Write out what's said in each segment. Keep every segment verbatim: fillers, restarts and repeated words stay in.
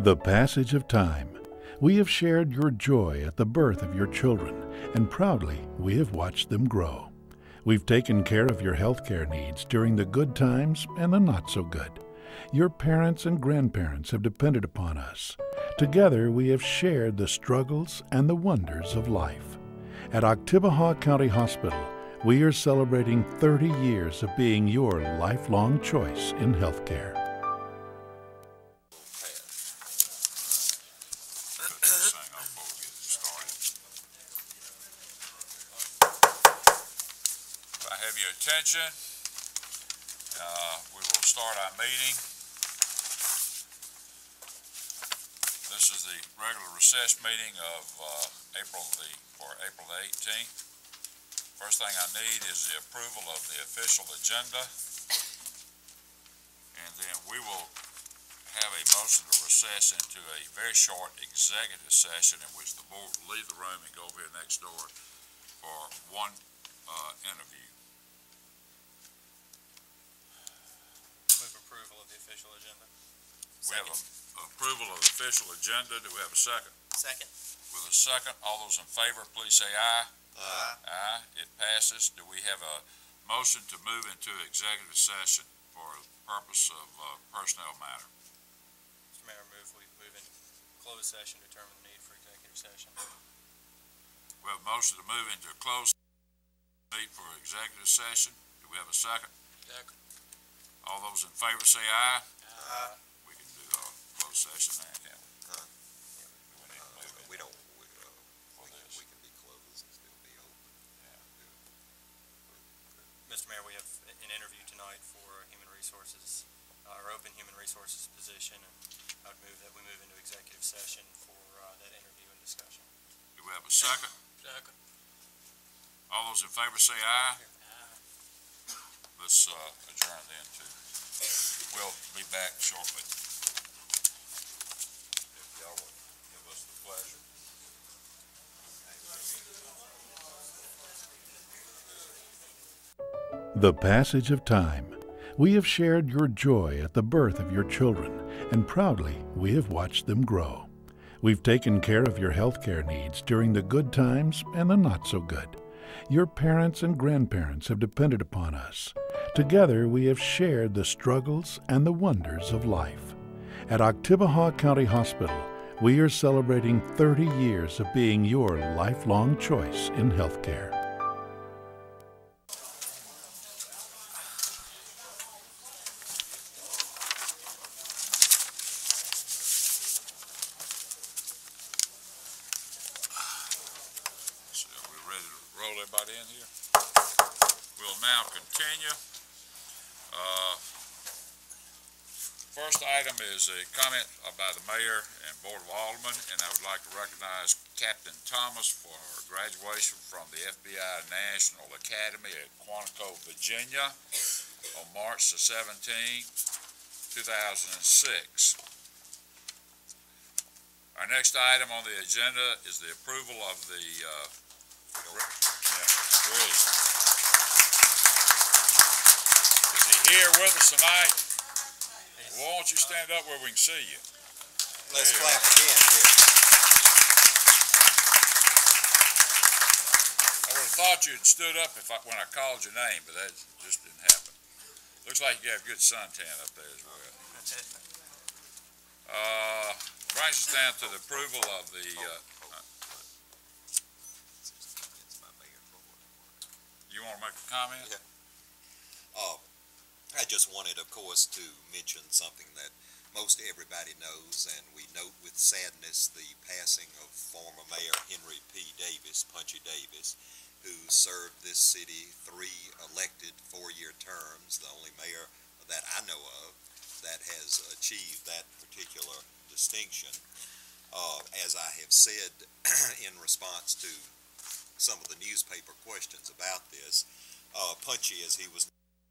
The passage of time. We have shared your joy at the birth of your children, and proudly we have watched them grow. We've taken care of your healthcare needs during the good times and the not so good. Your parents and grandparents have depended upon us. Together we have shared the struggles and the wonders of life. At Oktibbeha County Hospital, we are celebrating thirty years of being your lifelong choice in healthcare. Have your attention. Uh, we will start our meeting. This is the regular recess meeting of uh, April the for April the eighteenth. First thing I need is the approval of the official agenda, and then we will have a motion to recess into a very short executive session in which the board will leave the room and go over here next door for one uh, interview. Approval of the official agenda. We have a, approval of the official agenda. Do we have a second? Second. With a second, all those in favor, please say aye. Aye. Aye. It passes. Do we have a motion to move into executive session for the purpose of uh, personnel matter? Mister Mayor, move we move into closed session to determine the need for executive session. We have a motion to move into a closed need for executive session. Do we have a second? Second. All those in favor say aye. Aye. We can do a closed session now, can't we? Uh, Do we need to move uh, in we don't, we, uh, for we, can, this? we can be closed and still be open. Yeah. Mister Mayor, we have an interview tonight for a human resources, uh, our open human resources position, and I would move that we move into executive session for uh, that interview and discussion. Do we have a second? Second. All those in favor say aye. Let's uh, adjourn then too. We'll be back shortly. If y'all would give us the pleasure. The passage of time. We have shared your joy at the birth of your children, and proudly we have watched them grow. We've taken care of your healthcare needs during the good times and the not so good. Your parents and grandparents have depended upon us. Together we have shared the struggles and the wonders of life. At Oktibbeha County Hospital, we are celebrating thirty years of being your lifelong choice in healthcare. So are we ready to roll everybody in here? We'll now continue. Uh, first item is a comment by the mayor and Board of Aldermen, and I would like to recognize Captain Thomas for graduation from the F B I National Academy at Quantico, Virginia on March the seventeenth, two thousand six. Our next item on the agenda is the approval of the uh, yeah, where is he? Is he here with us tonight? Well, why don't you stand up where we can see you? Let's There you clap are. again here. I would have thought you'd stood up if I, when I called your name, but that just didn't happen. Looks like you have good suntan up there as well. Uh, brings us down to the approval of the, uh, It's my mayor. you want to make a comment? Yeah. Uh, I just wanted, of course, to mention something that most everybody knows, and we note with sadness the passing of former Mayor Henry P. Davis, Punchy Davis, who served this city three elected four-year terms, the only mayor that I know of that has achieved that particular distinction. Uh, as I have said in response to some of the newspaper questions about this, uh, Punchy, as he was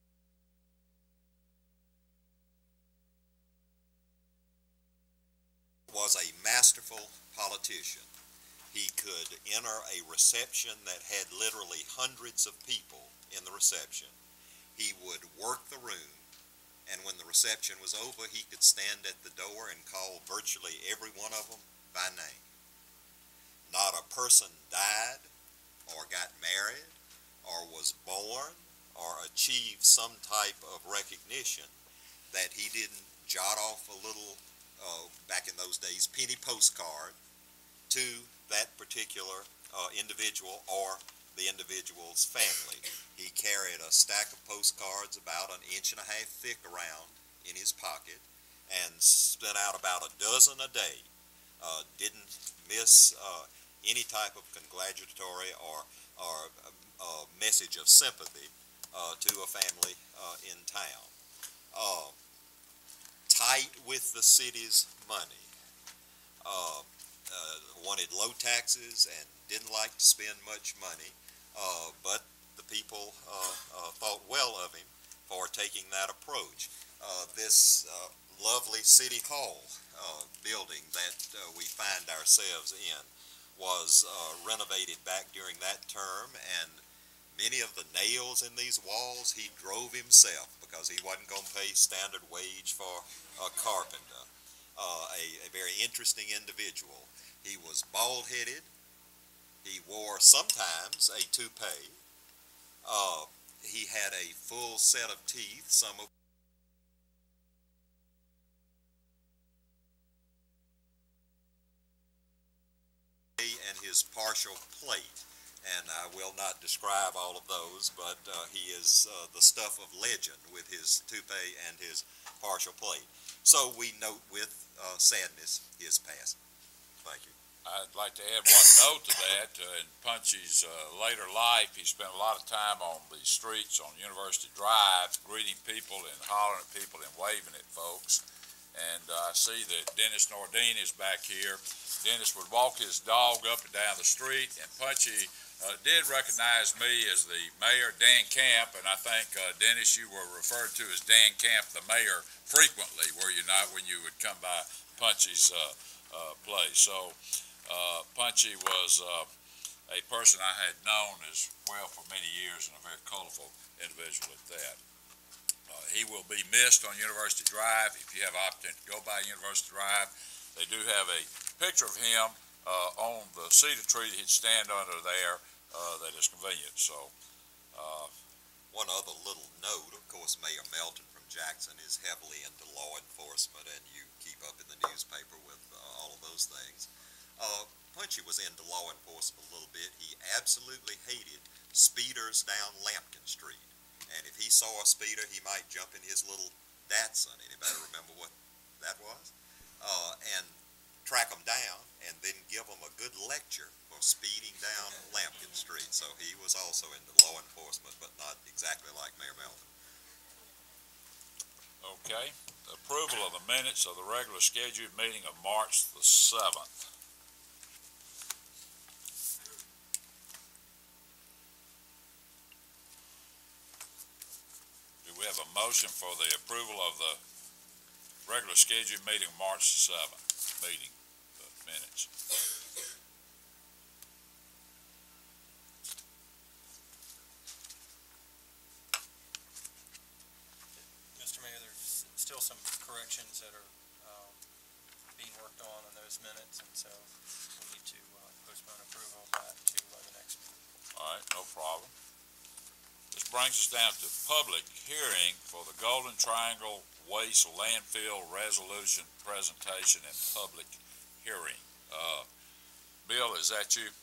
was a masterful politician. He could enter a reception that had literally hundreds of people in the reception. He would work the room. And when the reception was over, he could stand at the door and call virtually every one of them by name. Not a person died or got married or was born or achieved some type of recognition that he didn't jot off a little, uh, back in those days, penny postcard to that particular uh, individual or the individual's family. He carried a stack of postcards about an inch and a half thick around in his pocket and sent out about a dozen a day. Uh, didn't miss uh, any type of congratulatory or, or uh, message of sympathy uh, to a family uh, in town. Uh, tight with the city's money. Uh, uh, wanted low taxes and didn't like to spend much money. Uh, but the people uh, uh, thought well of him for taking that approach. Uh, this uh, lovely City Hall uh, building that uh, we find ourselves in was uh, renovated back during that term, and many of the nails in these walls he drove himself because he wasn't going to pay standard wage for a carpenter. Uh, a, a very interesting individual. He was bald-headed. He wore sometimes a toupee. Uh, he had a full set of teeth, some of and his partial plate. And I will not describe all of those, but uh, he is uh, the stuff of legend with his toupee and his partial plate. So we note with uh, sadness his passing. Thank you. I'd like to add one note to that. Uh, in Punchy's uh, later life, he spent a lot of time on the streets on University Drive, greeting people and hollering at people and waving at folks. And uh, I see that Dennis Nordine is back here. Dennis would walk his dog up and down the street, and Punchy uh, did recognize me as the mayor, Dan Camp, and I think, uh, Dennis, you were referred to as Dan Camp, the mayor, frequently, were you not, when you would come by Punchy's uh, uh, place? So uh, Punchy was uh, a person I had known as well for many years, and a very colorful individual at that. Uh, he will be missed on University Drive. If you have an opportunity to go by University Drive, they do have a picture of him uh, on the cedar tree that he'd stand under there uh, that is convenient. So, uh, one other little note, of course, Mayor Melton from Jackson is heavily into law enforcement, and you keep up in the newspaper with uh, all of those things. Uh, Punchy was into law enforcement a little bit. He absolutely hated speeders down Lampkin Street. And if he saw a speeder, he might jump in his little Datsun. Anybody remember what that was? Uh, and track them down and then give them a good lecture for speeding down Lampkin Street. So he was also into law enforcement, but not exactly like Mayor Melton. okay. Approval of the minutes of the regular scheduled meeting of March the seventh. Do we have a motion for the approval of the regular scheduled meeting of March the seventh meeting, the minutes? Mister Mayor, there's still some corrections that are um, being worked on in those minutes, and so we need to uh, postpone approval of that to uh, the next meeting. All right, no problem. This brings us down to public hearing for the Golden Triangle Waste Landfill Resolution Presentation and Public Hearing. Uh, Bill, is that you?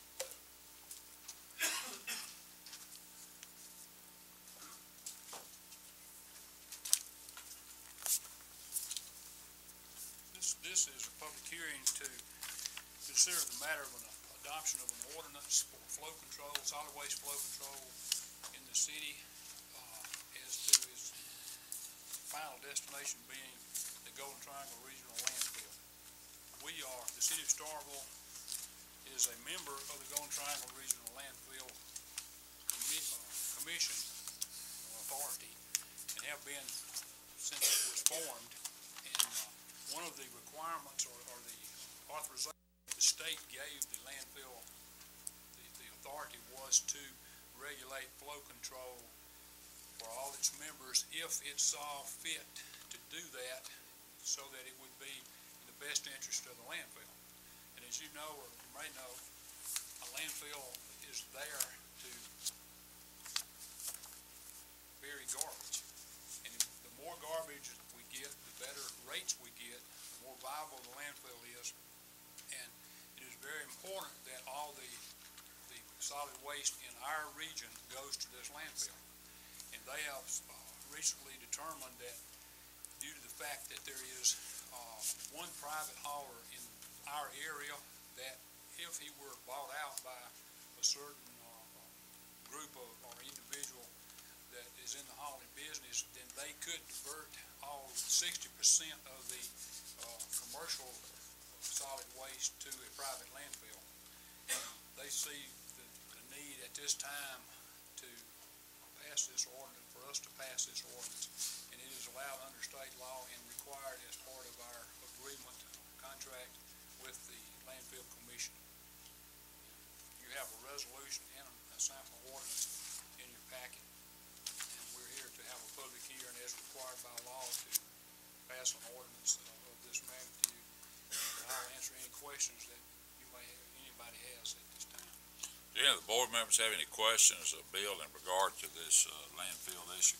This, this is a public hearing to consider the matter of an adoption of an ordinance for flow control, solid waste flow control in the city, uh, as to its final destination being the Golden Triangle Regional Landfill. We are, the city of Starkville is a member of the Golden Triangle Regional Landfill Commission Authority, and have been since it was formed. And uh, one of the requirements or, or the authorization the state gave the landfill, the, the authority, was to regulate flow control for all its members if it saw fit to do that so that it would be in the best interest of the landfill. And as you know, or you may know, a landfill is there to bury garbage. And if the more garbage we get, the better rates we get, the more viable the landfill is. And it is very important that all the, the solid waste in our region goes to this landfill. And they have uh, recently determined that due to the fact that there is uh, one private hauler in our area, that if he were bought out by a certain uh, group of, or individual that is in the hauling business, then they could divert all sixty percent of the uh, commercial solid waste to a private landfill. They see the, the need at this time to pass this ordinance, for us to pass this ordinance, and it is allowed under state law and required as part of our agreement, contract with the landfill commission. You have a resolution and a sample ordinance in your packet, and we're here to have a public hearing as required by law to pass an ordinance of, of this magnitude. And I'll answer any questions that you may have, anybody has at this time. Do any of the board members have any questions of Bill in regard to this uh, landfill issue?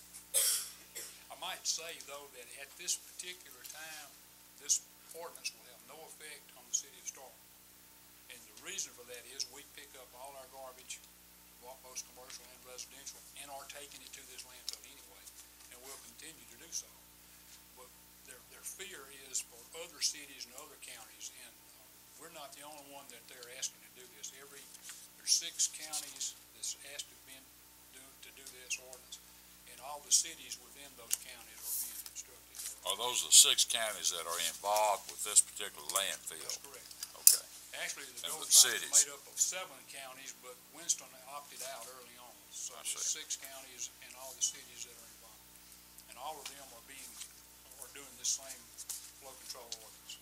I might say, though, that at this particular time, this ordinance will have no effect on the city of Starkville. And the reason for that is we pick up all our garbage, both commercial and residential, and are taking it to this landfill anyway, and will continue to do so. But their, their fear is for other cities and other counties, and uh, we're not the only one that they're asking to do this. Every There's six counties that's asked to, been, do, to do this ordinance, and all the cities within those counties are being instructed. Are those the six counties that are involved with this particular landfill? That's correct. Okay. Actually, the And Gold the Site is cities. made up of seven counties, but Winston opted out early on. So I there's see. six counties and all the cities that are involved. And all of them are being, are doing this same flow control ordinance.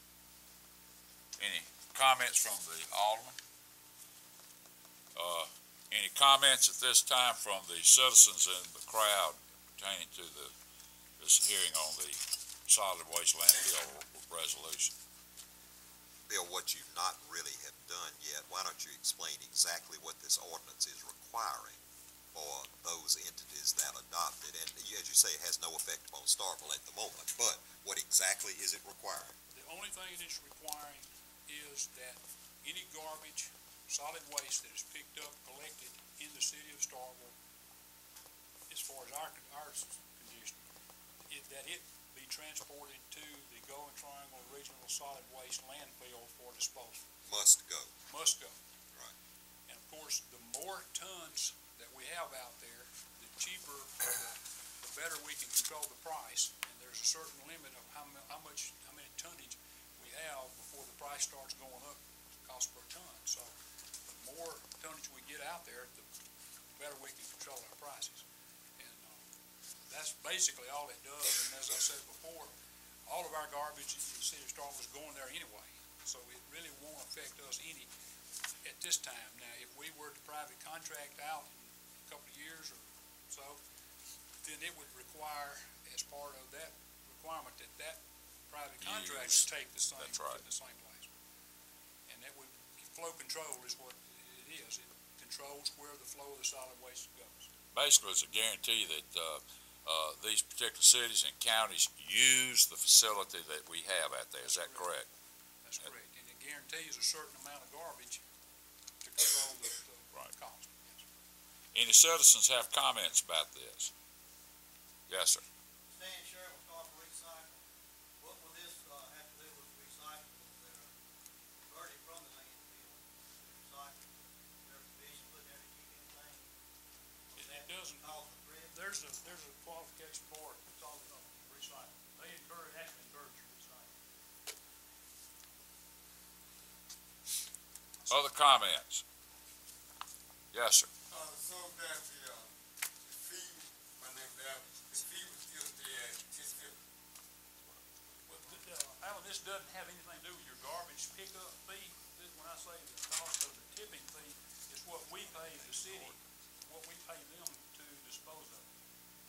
Any comments from the alderman? Uh, any comments at this time from the citizens in the crowd pertaining to the, this hearing on the solid waste landfill resolution? Bill, what you not really have done yet, why don't you explain exactly what this ordinance is requiring for those entities that adopt it? And as you say, it has no effect upon Starkville at the moment, but what exactly is it requiring? The only thing it is requiring is that any garbage, solid waste that is picked up, collected in the city of Starkville, as far as our, our condition, it, that it be transported to the Golden Triangle Regional Solid Waste Landfill for disposal. Must go. Must go. Right. And of course, the more tons that we have out there, the cheaper, the, the better we can control the price. And there's a certain limit of how, how much, how many tonnage we have before the price starts going up, cost per ton. So the more tonnage we get out there, the better we can control our prices. And uh, that's basically all it does. And as I said before, all of our garbage in the city of Starkville is going there anyway. So it really won't affect us any at this time. Now, if we were to private contract out in a couple of years or so, then it would require, as part of that requirement, that that private contract Use. take the same, That's right. to the same place. And that would, flow control is what it is. It controls where the flow of the solid waste goes. Basically, it's a guarantee that uh, uh, these particular cities and counties use the facility that we have out there. Is that correct? That's correct. And it guarantees a certain amount of garbage to control the, the Right. cost. Yes. Any citizens have comments about this? Yes, sir. Stan Sherrill, Starkville Recycle. What will this, uh, have to do with recyclables that are diverted from the landfill? Recycle, their provision, put there to keep anything? It, it doesn't, Cause the threat? there's a, there's a qualification for it. It's all, uh, recycle. They encourage, actually encourage you to recycle. Other comments? Yes, sir. Uh, so that the, uh, the fee, my name is Al, the fee was still there, it's still, Well, th- uh, Alan, this doesn't have anything to do with your garbage pickup fee. This, when I say the cost of the tipping fee, is what we pay the city, what we pay them to dispose of it.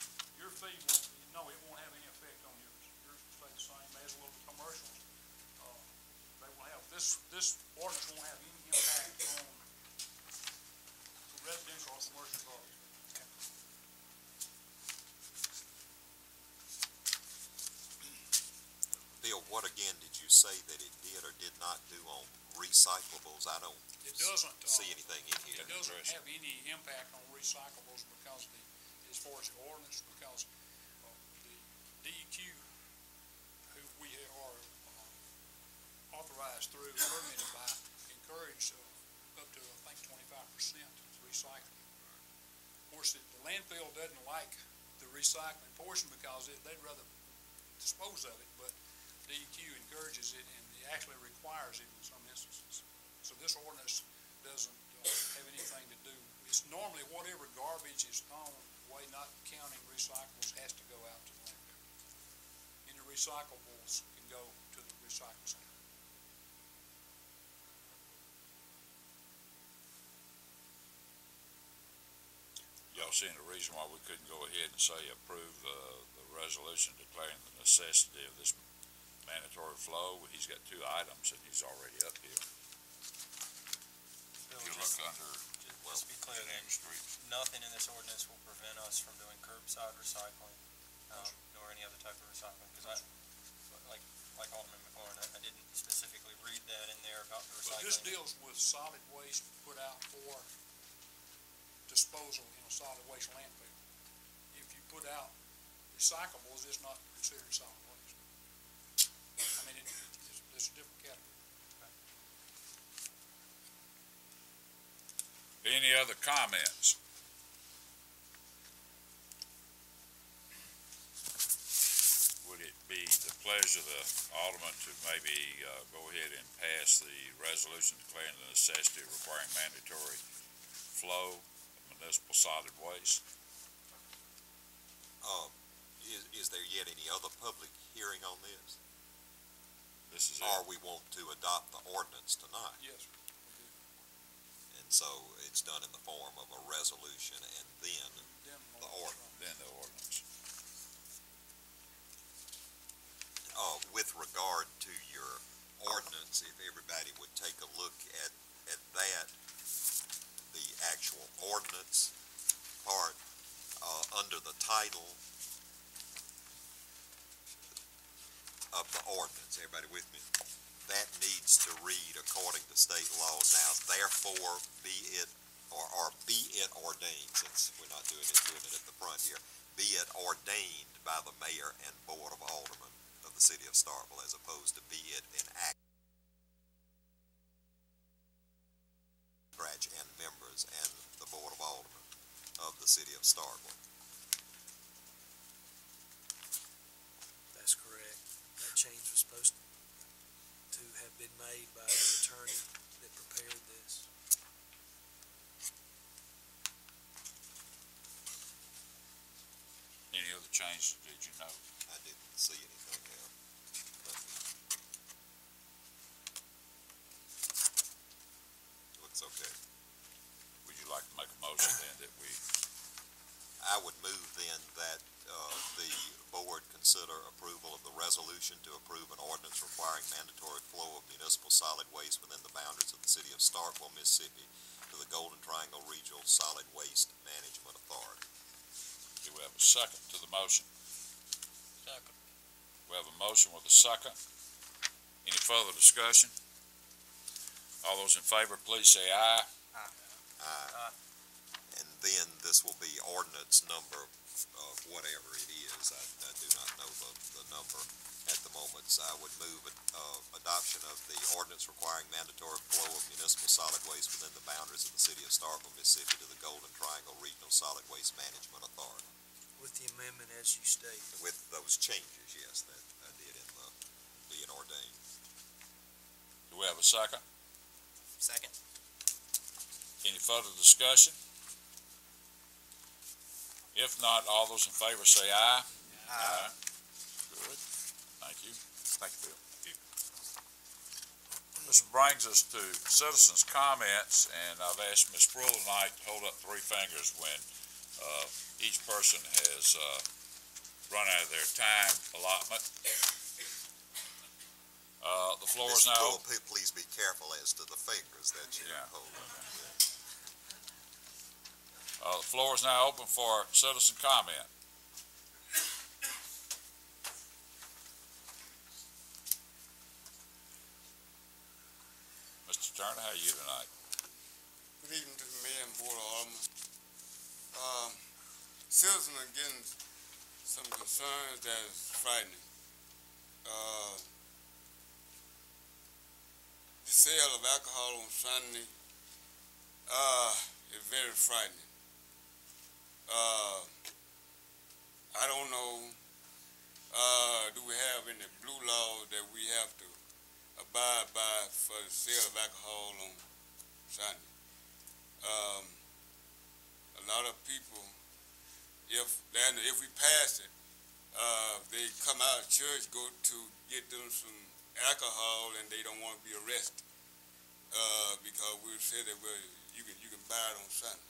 your fee won't, no, it won't have any effect on yours. Yours will stay the same as will the commercials. Uh, they will have, this, this ordinance won't have any impact on the residential or commercial garbage. Bill, what again did you say that it did or did not do on recyclables? I don't It doesn't, uh, see anything in here. It doesn't have any impact on recyclables because the, as far as the ordinance, because uh, the D E Q, who we are uh, authorized through, permitted by, encourage uh, up to, I think, twenty-five percent recycling. Of course, the, the landfill doesn't like the recycling portion because it, they'd rather dispose of it, but D E Q encourages it and it actually requires it in some instances. So this ordinance doesn't uh, have anything to do. It's normally whatever garbage is thrown away, not counting recyclables, has to go out to the landfill. Any recyclables can go to the recycle center. Y'all seen a reason why we couldn't go ahead and say approve uh, the resolution declaring the necessity of this mandatory flow? He's got two items and he's already up here. Bill, If you just, look under, just, well, just to be clear then, streets. nothing in this ordinance will prevent us from doing curbside recycling, um, nor any other type of recycling, because I, like, like Alderman McLaurin, I, I didn't specifically read that in there about the But recycling. this deals with solid waste put out for disposal in a solid waste landfill. If you put out recyclables, it's not considered solid waste. I mean, it, it's, it's a different category. Any other comments? Would it be the pleasure of the Alderman to maybe uh, go ahead and pass the resolution declaring the necessity of requiring mandatory flow of municipal solid waste? Uh, is, is there yet any other public hearing on this? This is it. Or we want to adopt the ordinance tonight? Yes, sir. And so it's done in the form of a resolution and then Then the ordinance. Then the ordinance. Uh, with regard to your ordinance, if everybody would take a look at, at that, the actual ordinance part, uh, under the title of the ordinance, everybody with me? That needs to read according to state law now, therefore be it, or, or be it ordained, since we're not doing it, doing it at the front here, be it ordained by the mayor and board of aldermen of the city of Starkville, as opposed to be it enacted and members and the board of aldermen of the city of Starkville. That's correct. That change was supposed to have been made by the attorney that prepared this. Any other changes did you know? I didn't see anything there. Looks okay. Would you like to make a motion then that we, I would move then that uh, the board consider approval of the resolution to approve an ordinance requiring mandatory flow of municipal solid waste within the boundaries of the city of Starkville, Mississippi, to the Golden Triangle Regional Solid Waste Management Authority. do we have a second to the motion? Second. We have a motion with a second. Any further discussion? All those in favor, please say aye. Aye. And then this will be ordinance number, uh, whatever it is, I, I do not know the, the number at the moment, so I would move, uh, adoption of the ordinance requiring mandatory flow of municipal solid waste within the boundaries of the city of Starkville, Mississippi, to the Golden Triangle Regional Solid Waste Management Authority. With the amendment as you state. With those changes, yes, that I did in the, being ordained. Do we have a second? Second. Any further discussion? If not, all those in favor say aye. Aye. Good. Thank you. Thank you, Bill. This brings us to citizens' comments, and I've asked Miz Sproul tonight to hold up three fingers when uh, each person has uh, run out of their time allotment. Uh, the floor is Mister now Bull, open. p- please be careful as to the fingers that you Yeah. hold. Uh, the floor is now open for citizen comment. Mister Turner, how are you tonight? Good evening to the mayor and board of aldermen. Um, citizens are getting some concerns that is frightening. Uh, the sale of alcohol on Sunday, uh, is very frightening. Uh, I don't know, uh, do we have any blue laws that we have to abide by for the sale of alcohol on Sunday? Um, a lot of people, if then if we pass it, uh, they come out of church, go to get them some alcohol, and they don't want to be arrested uh, because we said that well, you can you can buy it on Sunday.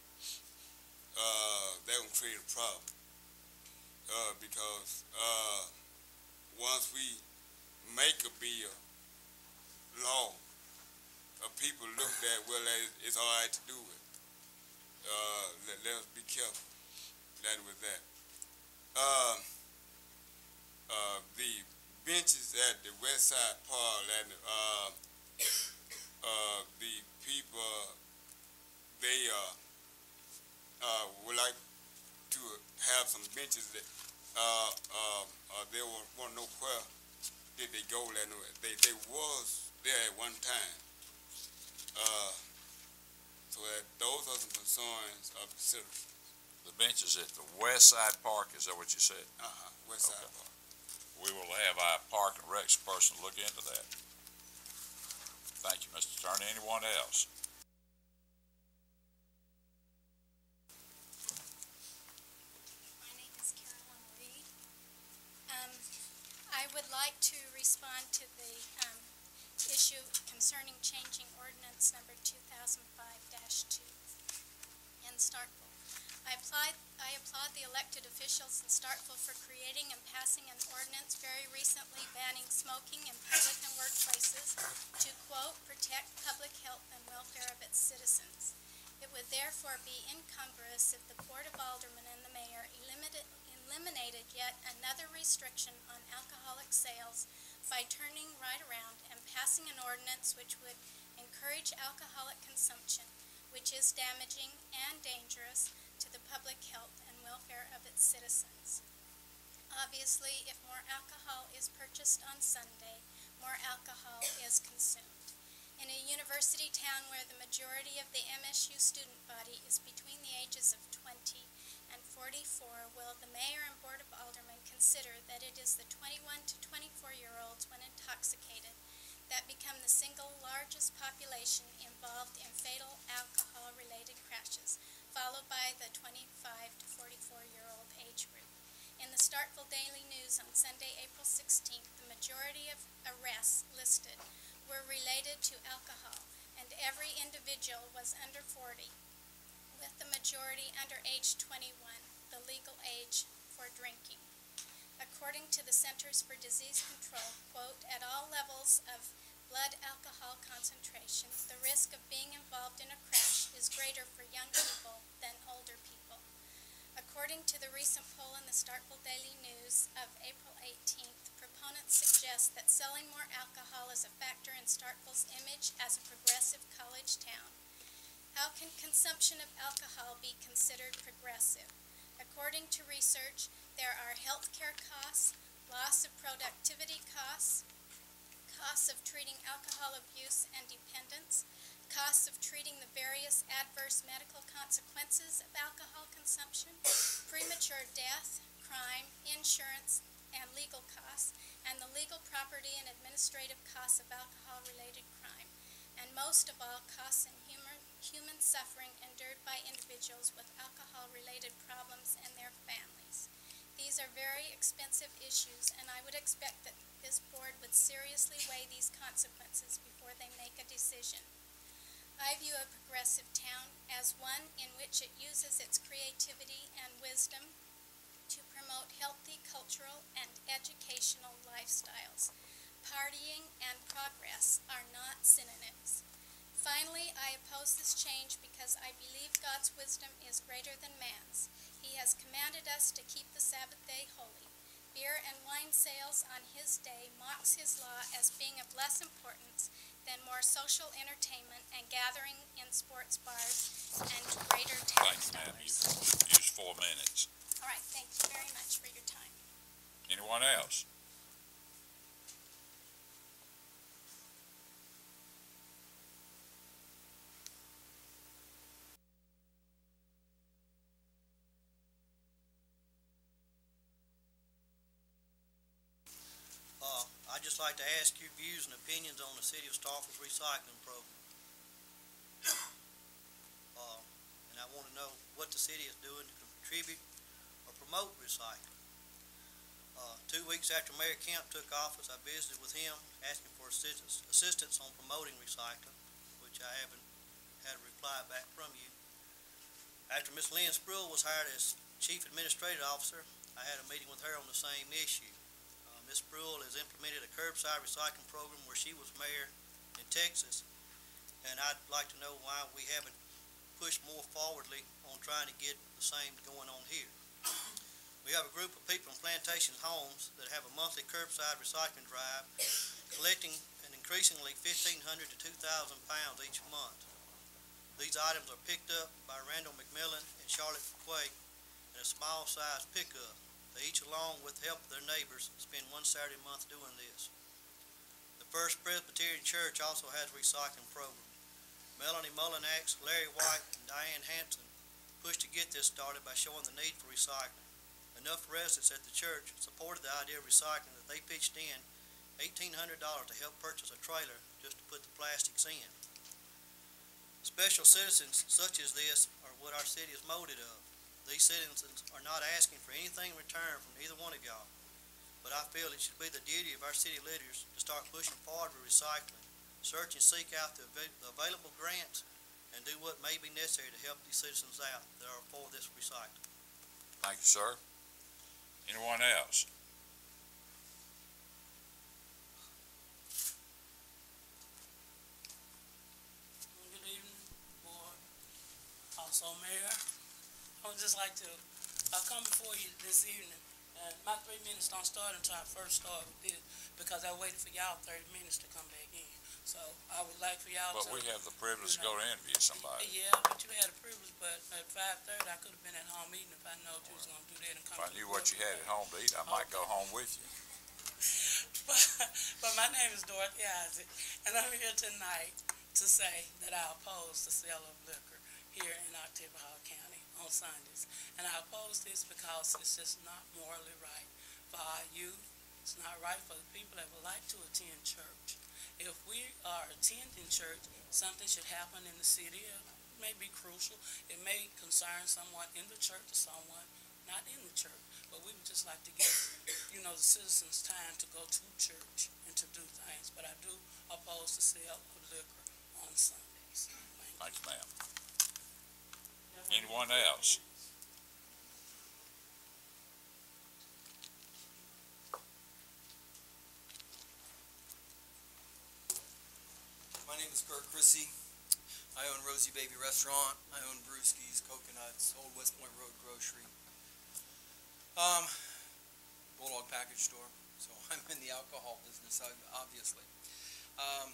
Uh, that will create a problem uh, because uh, once we make a bill law, uh, people look at well, it's all right to do it. Uh, let, let us be careful that with that. Uh, uh, the benches at the West Side Park, and uh, uh, the people, they uh, uh, would like to have some benches that uh, uh, uh, they want to know where did they go. They, they was there at one time. Uh, so that those are some concerns of the citizens. The benches at the West Side Park, is that what you said? Uh-huh, West Side Okay. Park. We will have our Park and Recs person look into that. Thank you, Mister Turner. Anyone else? My name is Carolyn Reed. Um, I would like to respond to the um, issue concerning changing ordinance number two thousand five dash two in Starkville. I applied, I applaud the elected officials in Starkville for creating and passing an ordinance very recently banning smoking in public and workplaces to, quote, protect public health and welfare of its citizens. It would therefore be incongruous if the Board of Aldermen and the mayor eliminated, eliminated yet another restriction on alcoholic sales by turning right around and passing an ordinance which would encourage alcoholic consumption, which is damaging and dangerous to the public health and welfare of its citizens. Obviously, if more alcohol is purchased on Sunday, more alcohol is consumed. In a university town where the majority of the M S U student body is between the ages of twenty and forty-four, will the mayor and board of aldermen consider that it is the twenty-one to twenty-four year olds when intoxicated that become the single largest population involved in fatal alcohol-related crashes, followed by the twenty-five to forty-four year old age group. In the Starkville Daily News on Sunday, April sixteenth, the majority of arrests listed were related to alcohol, and every individual was under forty, with the majority under age twenty-one, the legal age for drinking. According to the Centers for Disease Control, quote, at all levels of blood alcohol concentration, the risk of being involved in a crash is greater for young people than older people. According to the recent poll in the Starkville Daily News of April eighteenth, proponents suggest that selling more alcohol is a factor in Starkville's image as a progressive college town. How can consumption of alcohol be considered progressive? According to research, there are health care costs, loss of productivity costs, costs of treating alcohol abuse and dependence, costs of treating the various adverse medical consequences of alcohol consumption, premature death, crime, insurance, and legal costs, and the legal property and administrative costs of alcohol-related crime, and most of all, costs in human, human suffering endured by individuals with alcohol-related problems and their families. These are very expensive issues, and I would expect that this board would seriously weigh these consequences before they make a decision. I view a progressive town as one in which it uses its creativity and wisdom to promote healthy cultural and educational lifestyles. Partying and progress are not synonyms. Finally, I oppose this change because I believe God's wisdom is greater than man's. He has commanded us to keep the Sabbath day holy. Beer and wine sales on his day mocks his law as being of less importance than more social entertainment and gathering in sports bars and greater tax Thank you, ma'am. dollars. You used four minutes. All right, thank you very much for your time. Anyone else? Uh, I'd just like to ask your views and opinions on the city of Starkville's recycling program. Uh, and I want to know what the city is doing to contribute or promote recycling. Uh, two weeks after Mayor Kemp took office, I visited with him asking for assistance, assistance on promoting recycling, which I haven't had a reply back from you. After Miz Lynn Spruill was hired as Chief Administrative Officer, I had a meeting with her on the same issue. Uh, Miz Spruill has implemented a curbside recycling program where she was mayor in Texas, and I'd like to know why we haven't pushed more forwardly on trying to get the same going on here. We have a group of people in Plantation Homes that have a monthly curbside recycling drive, collecting an increasingly fifteen hundred to two thousand pounds each month. These items are picked up by Randall McMillan and Charlotte Quake in a small size pickup. They each, along with the help of their neighbors, spend one Saturday a month doing this. The First Presbyterian Church also has a recycling program. Melanie Mullinax, Larry White, and Diane Hanson pushed to get this started by showing the need for recycling. Enough residents at the church supported the idea of recycling that they pitched in eighteen hundred dollars to help purchase a trailer just to put the plastics in. Special citizens such as this are what our city is molded of. These citizens are not asking for anything in return from either one of y'all, but I feel it should be the duty of our city leaders to start pushing forward with recycling, search and seek out the, av the available grants, and do what may be necessary to help these citizens out that are for this recycling. Thank you, sir. Anyone else? Good evening, board, also mayor. I would just like to uh, come before you this evening. Uh, my three minutes don't start until I first start with this, because I waited for y'all thirty minutes to come back in. So I would like for y'all But to... we have the privilege you to go know, to interview somebody. Yeah, but you had a privilege, but at five thirty, I could have been at home eating if I know you was gonna do that and come If I to the knew what you had at board. home to eat, I might go home with you. But, but my name is Dorothy Isaac, and I'm here tonight to say that I oppose the sale of liquor here in Oktibbeha County on Sundays. And I oppose this because it's just not morally right for our youth. It's not right for the people that would like to attend church. If we are attending church, something should happen in the city. It may be crucial. It may concern someone in the church or someone not in the church. But we would just like to give, you know, the citizens time to go to church and to do things. But I do oppose the sale of liquor on Sundays. Thank you, ma'am. Anyone else? My name is Kurt Chrissy. I own Rosie Baby Restaurant. I own Brewski's, Coconuts, Old West Point Road Grocery. Um, Bulldog Package Store. So I'm in the alcohol business, obviously. Um,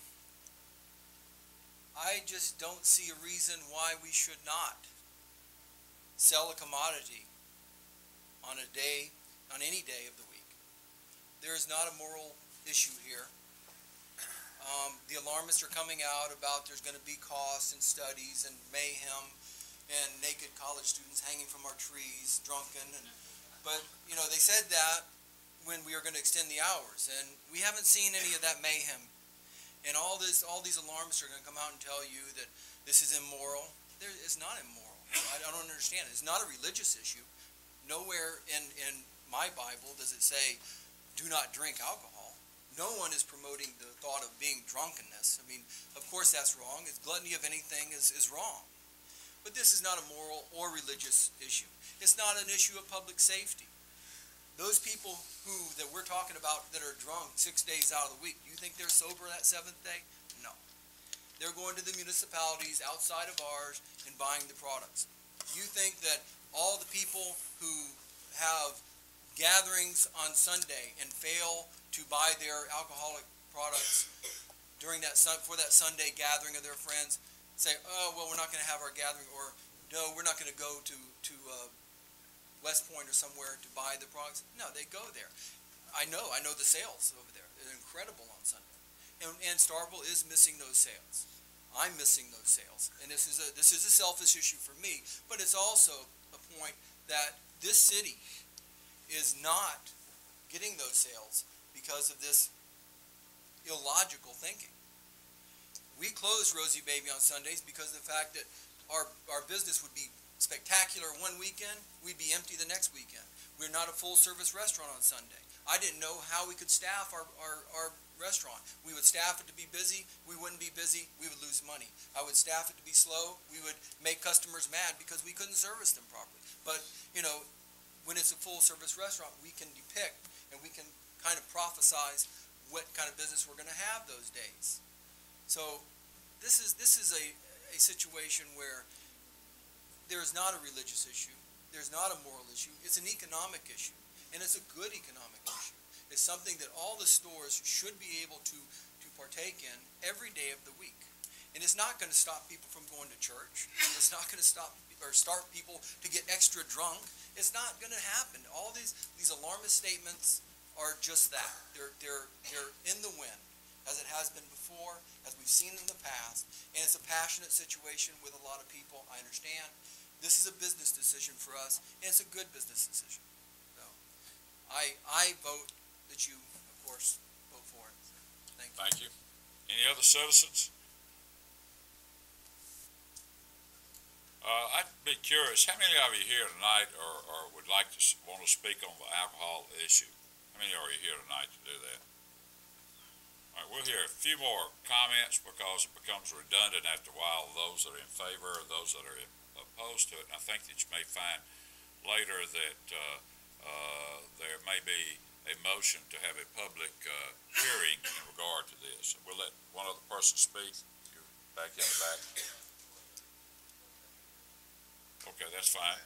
I just don't see a reason why we should not sell a commodity on a day, on any day of the week. There is not a moral issue here. Um, the alarmists are coming out about there's going to be costs and studies and mayhem and naked college students hanging from our trees, drunken. And, but, you know, they said that when we were going to extend the hours, and we haven't seen any of that mayhem. And all this, all these alarmists are going to come out and tell you that this is immoral. There, it's not immoral. I, I don't understand it. It's not a religious issue. Nowhere in, in my Bible does it say, do not drink alcohol. No one is promoting the thought of being drunkenness. I mean, of course that's wrong. It's gluttony of anything is, is wrong. But this is not a moral or religious issue. It's not an issue of public safety. those people who, that we're talking about that are drunk six days out of the week, do you think they're sober that seventh day? No. They're going to the municipalities outside of ours and buying the products. You think that all the people who have gatherings on Sunday and fail to buy their alcoholic products during that sun, for that Sunday gathering of their friends, say, oh, well, we're not going to have our gathering, or no, we're not going to go to, to uh, West Point or somewhere to buy the products? No, they go there. I know, I know the sales over there. They're incredible on Sunday. And, and Starkville is missing those sales. I'm missing those sales. And this is a, this is a selfish issue for me, but it's also a point that this city is not getting those sales because of this illogical thinking. We closed Rosie Baby on Sundays because of the fact that our, our business would be spectacular one weekend, we'd be empty the next weekend. We're not a full-service restaurant on Sunday. I didn't know how we could staff our, our, our restaurant. We would staff it to be busy, we wouldn't be busy, we would lose money. I would staff it to be slow, we would make customers mad because we couldn't service them properly. But, you know, when it's a full-service restaurant, we can depict and we can kind of prophesize what kind of business we're going to have those days. So this is, this is a, a situation where there's not a religious issue, there's not a moral issue, it's an economic issue, and it's a good economic issue. It's something that all the stores should be able to, to partake in every day of the week. And it's not going to stop people from going to church. It's not going to stop or start people to get extra drunk. It's not going to happen. All these, these alarmist statements are just that. They're, they're, they're in the wind, as it has been before, as we've seen in the past. And it's a passionate situation with a lot of people, I understand. This is a business decision for us, and it's a good business decision. So I, I vote that you, of course, vote for it. Thank you. Thank you. Any other citizens? Uh, I'd be curious, how many of you here tonight or, or would like to want to speak on the alcohol issue? How many are you here tonight to do that? All right, we'll hear a few more comments because it becomes redundant after a while, those that are in favor or those that are opposed to it. And I think that you may find later that uh, uh, there may be a motion to have a public uh, hearing in regard to this. We'll let one other person speak. You're back in the back. Okay, that's fine.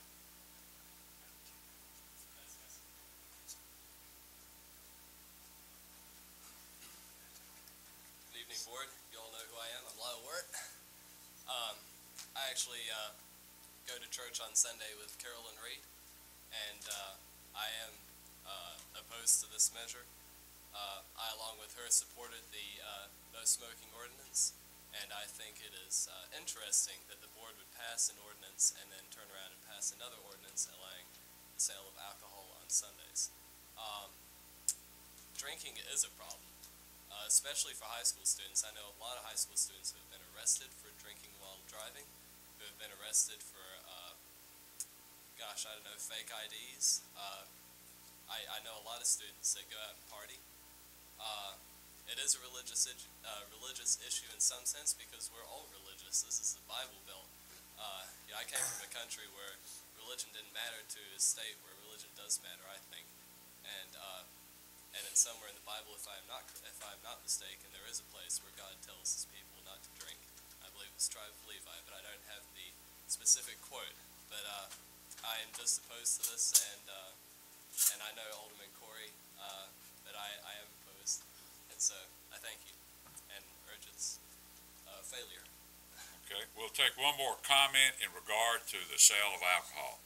Good evening, board. You all know who I am. I'm Lyle Wirt. Um, I actually uh, go to church on Sunday with Carolyn Reed, and uh, I am uh, opposed to this measure. Uh, I, along with her, supported the uh, no smoking ordinance, and I think it is uh, interesting that the board would pass an ordinance and then turn around and pass another ordinance allowing the sale of alcohol on Sundays. Um, drinking is a problem, uh, especially for high school students. I know a lot of high school students who have been arrested for drinking while driving, who have been arrested for, uh, gosh, I don't know, fake I Ds. Uh, I, I know a lot of students that go out and party. Uh, It is a religious uh, religious issue in some sense because we're all religious. This is the Bible Belt. Uh, you know, I came from a country where religion didn't matter to a state where religion does matter, I think. And uh, and in somewhere in the Bible, if I'm not if I'm not mistaken, there is a place where God tells His people not to drink. I believe it's Tribe of Levi, but I don't have the specific quote. But uh, I am just opposed to this, and uh, and I know Alderman Corey uh, that I, I am opposed. And so I thank you and urge its uh, failure. Okay, we'll take one more comment in regard to the sale of alcohol.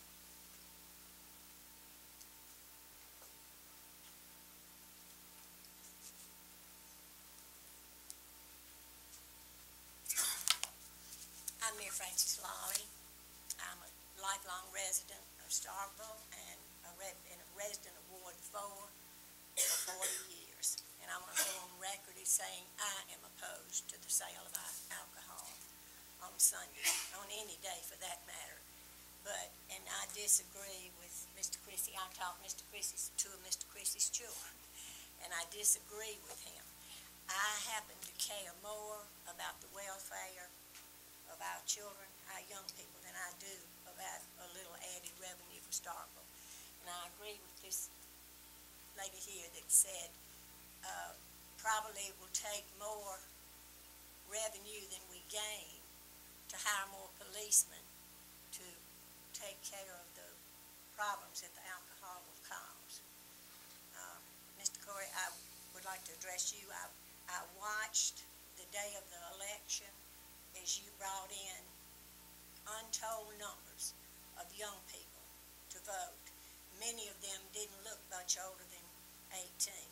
I'm Mayor Frances Lawley. I'm a lifelong resident of Starkville and a, re and a resident of Ward four for forty years. And I want to go on record as saying I am opposed to the sale of alcohol on Sunday, on any day for that matter. But, and I disagree with Mister Chrissy. I taught Mister Chrissy's, two of Mister Chrissy's children, and I disagree with him. I happen to care more about the welfare of our children, our young people, than I do about a little added revenue for Starkville. And I agree with this lady here that said, uh, probably it will take more revenue than we gain to hire more policemen to take care of the problems that the alcohol will cause. Uh, Mister Corey, I would like to address you. I, I watched the day of the election as you brought in untold numbers of young people to vote. Many of them didn't look much older than eighteen.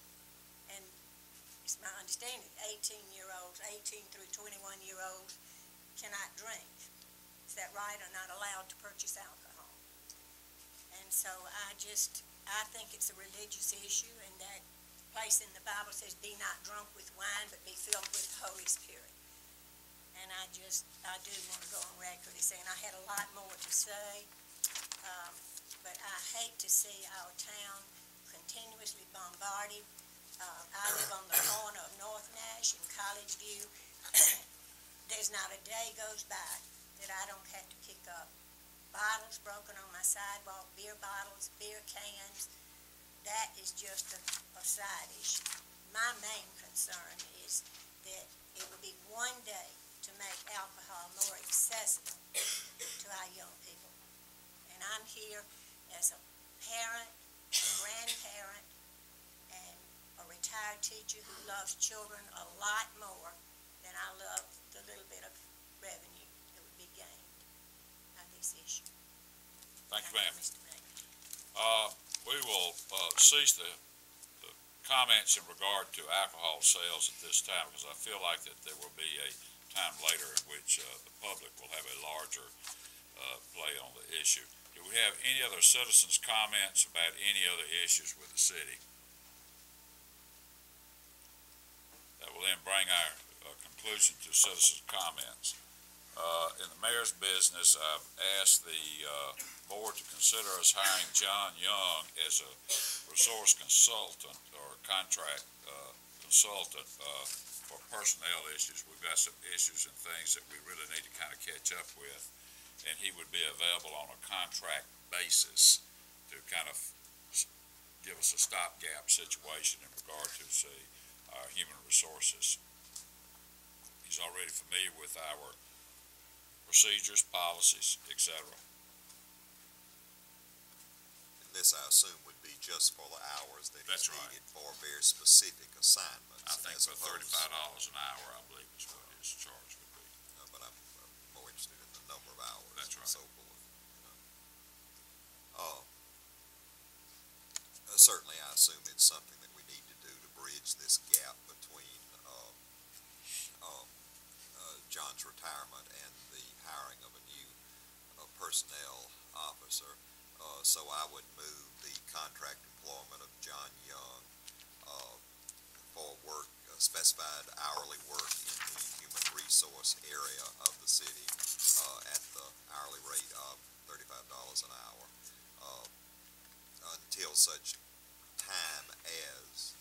And it's my understanding, eighteen-year-olds, eighteen through twenty-one-year-olds cannot drink. Is that right? Are not allowed to purchase alcohol. And so I just, I think it's a religious issue, and that place in the Bible says, be not drunk with wine, but be filled with the Holy Spirit. And I just, I do want to go on record as saying I had a lot more to say, um, but I hate to see our town continuously bombarded. Uh, I live on the corner of North Nash and College View. There's not a day goes by that I don't have to pick up bottles broken on my sidewalk, beer bottles, beer cans. That is just a, a side issue. My main concern is that it would be one day to make alcohol more accessible to our young people. And I'm here as a parent, grandparent, and a retired teacher who loves children a lot more than I love the little bit of revenue that would be gained by this issue. Thank you, ma'am. Mister Mayor. Uh, we will, uh, cease the, the comments in regard to alcohol sales at this time, because I feel like that there will be a time later in which, uh, the public will have a larger, uh, play on the issue. Do we have any other citizens' comments about any other issues with the city? That will then bring our, uh, conclusion to citizens' comments. Uh, in the mayor's business, I've asked the, uh, board to consider us hiring John Young as a resource consultant or contract, uh, consultant, uh, for personnel issues. We've got some issues and things that we really need to kind of catch up with, and he would be available on a contract basis to kind of give us a stopgap situation in regard to, say, our human resources. He's already familiar with our procedures, policies, et cetera. And this, I assume, would be just for the hours that That's is right. needed for very specific assignments. I think as for opposed- thirty-five dollars an hour, I believe is what his charge would be. Uh, but I'm uh, more interested in the number of hours That's and right. so forth. You know. Uh, uh, certainly, I assume it's something that we need to do to bridge this gap between uh, um, uh, John's retirement and the hiring of a new uh, personnel officer. Uh, so I would move the contract employment of John Young uh, for work, uh, specified hourly work in the human resource area of the city uh, at the hourly rate of thirty-five dollars an hour uh, until such time as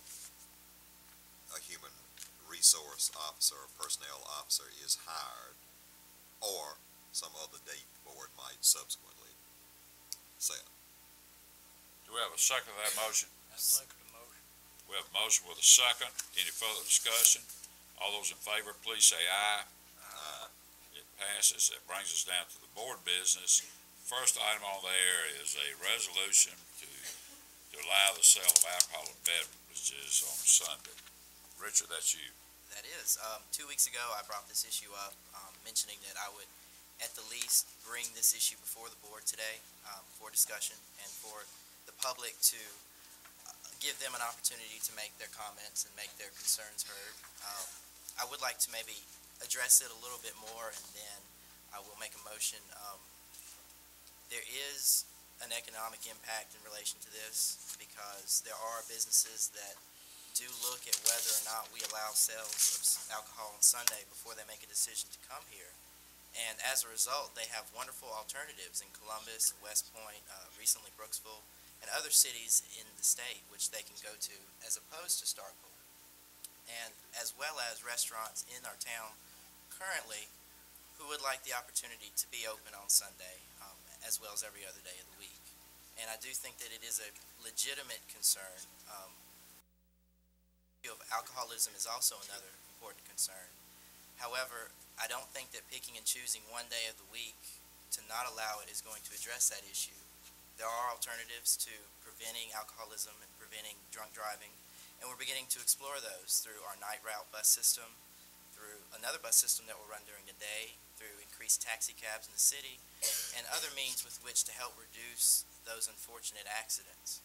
a human resource officer or personnel officer is hired, or some other date the board might subsequently set. Do we have a second to that motion? I second the motion. We have a motion with a second. Any further discussion? All those in favor, please say aye. Aye. It passes. That brings us down to the board business. First item on there is a resolution to, to allow the sale of alcohol and beverages on Sunday. Richard, that's you. That is. Um, two weeks ago, I brought this issue up, um, mentioning that I would, at the least, bring this issue before the board today um, for discussion and for the public to uh, give them an opportunity to make their comments and make their concerns heard. Um, I would like to maybe address it a little bit more, and then I will make a motion. Um, there is an economic impact in relation to this, because there are businesses that do look at whether or not we allow sales of alcohol on Sunday before they make a decision to come here. And as a result, they have wonderful alternatives in Columbus, West Point, uh, recently Brooksville, and other cities in the state which they can go to as opposed to Starkville. And as well as restaurants in our town currently who would like the opportunity to be open on Sunday, um, as well as every other day of the week. and I do think that it is a legitimate concern. Um, the issue of alcoholism is also another important concern. However, I don't think that picking and choosing one day of the week to not allow it is going to address that issue. There are alternatives to preventing alcoholism and preventing drunk driving, and we're beginning to explore those through our night route bus system, through another bus system that will run during the day, through increased taxi cabs in the city, and other means with which to help reduce those unfortunate accidents.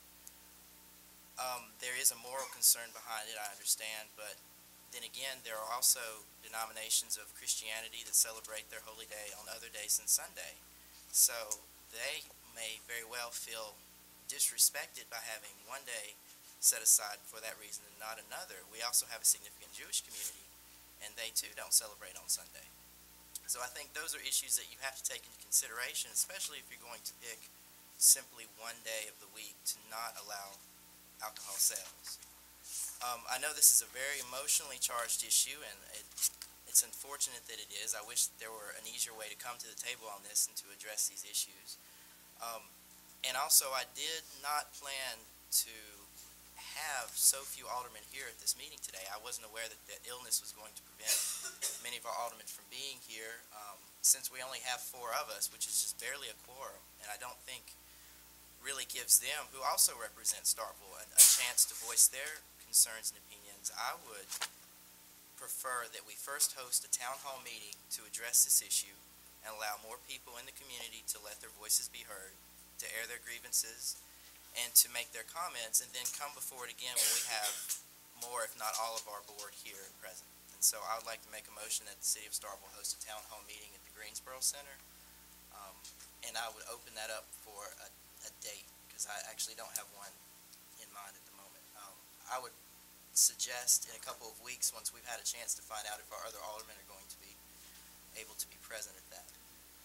Um, there is a moral concern behind it, I understand, but then again, there are also denominations of Christianity that celebrate their holy day on other days than Sunday. So they may very well feel disrespected by having one day set aside for that reason and not another. We also have a significant Jewish community, and they too don't celebrate on Sunday. So I think those are issues that you have to take into consideration, especially if you're going to pick simply one day of the week to not allow alcohol sales. Um, I know this is a very emotionally charged issue, and it, it's unfortunate that it is. I wish there were an easier way to come to the table on this and to address these issues. Um, and also, I did not plan to have so few aldermen here at this meeting today. I wasn't aware that the illness was going to prevent many of our aldermen from being here, um, since we only have four of us, which is just barely a quorum, and I don't think really gives them, who also represent Starkville, a, a chance to voice their concerns and opinions. I would prefer that we first host a town hall meeting to address this issue and allow more people in the community to let their voices be heard, to air their grievances, and to make their comments, and then come before it again when we have more, if not all, of our board here and present. And so I would like to make a motion that the City of Starkville host a town hall meeting at the Greensboro Center, um, and I would open that up for a, a date, because I actually don't have one in mind at the moment. Um, I would suggest in a couple of weeks, once we've had a chance to find out if our other aldermen are going to be able to be present at that.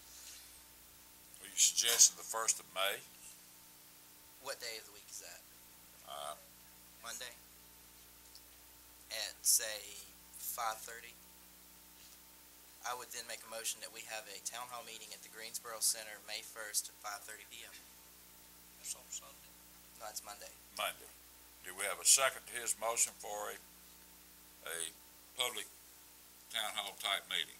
Well, you suggested the first of May? What day of the week is that? Uh, Monday? At, say, five thirty? I would then make a motion that we have a town hall meeting at the Greensboro Center, May first at five thirty p m That's on Sunday. No, it's Monday. Monday. Do we have a second to his motion for a, a public town hall type meeting?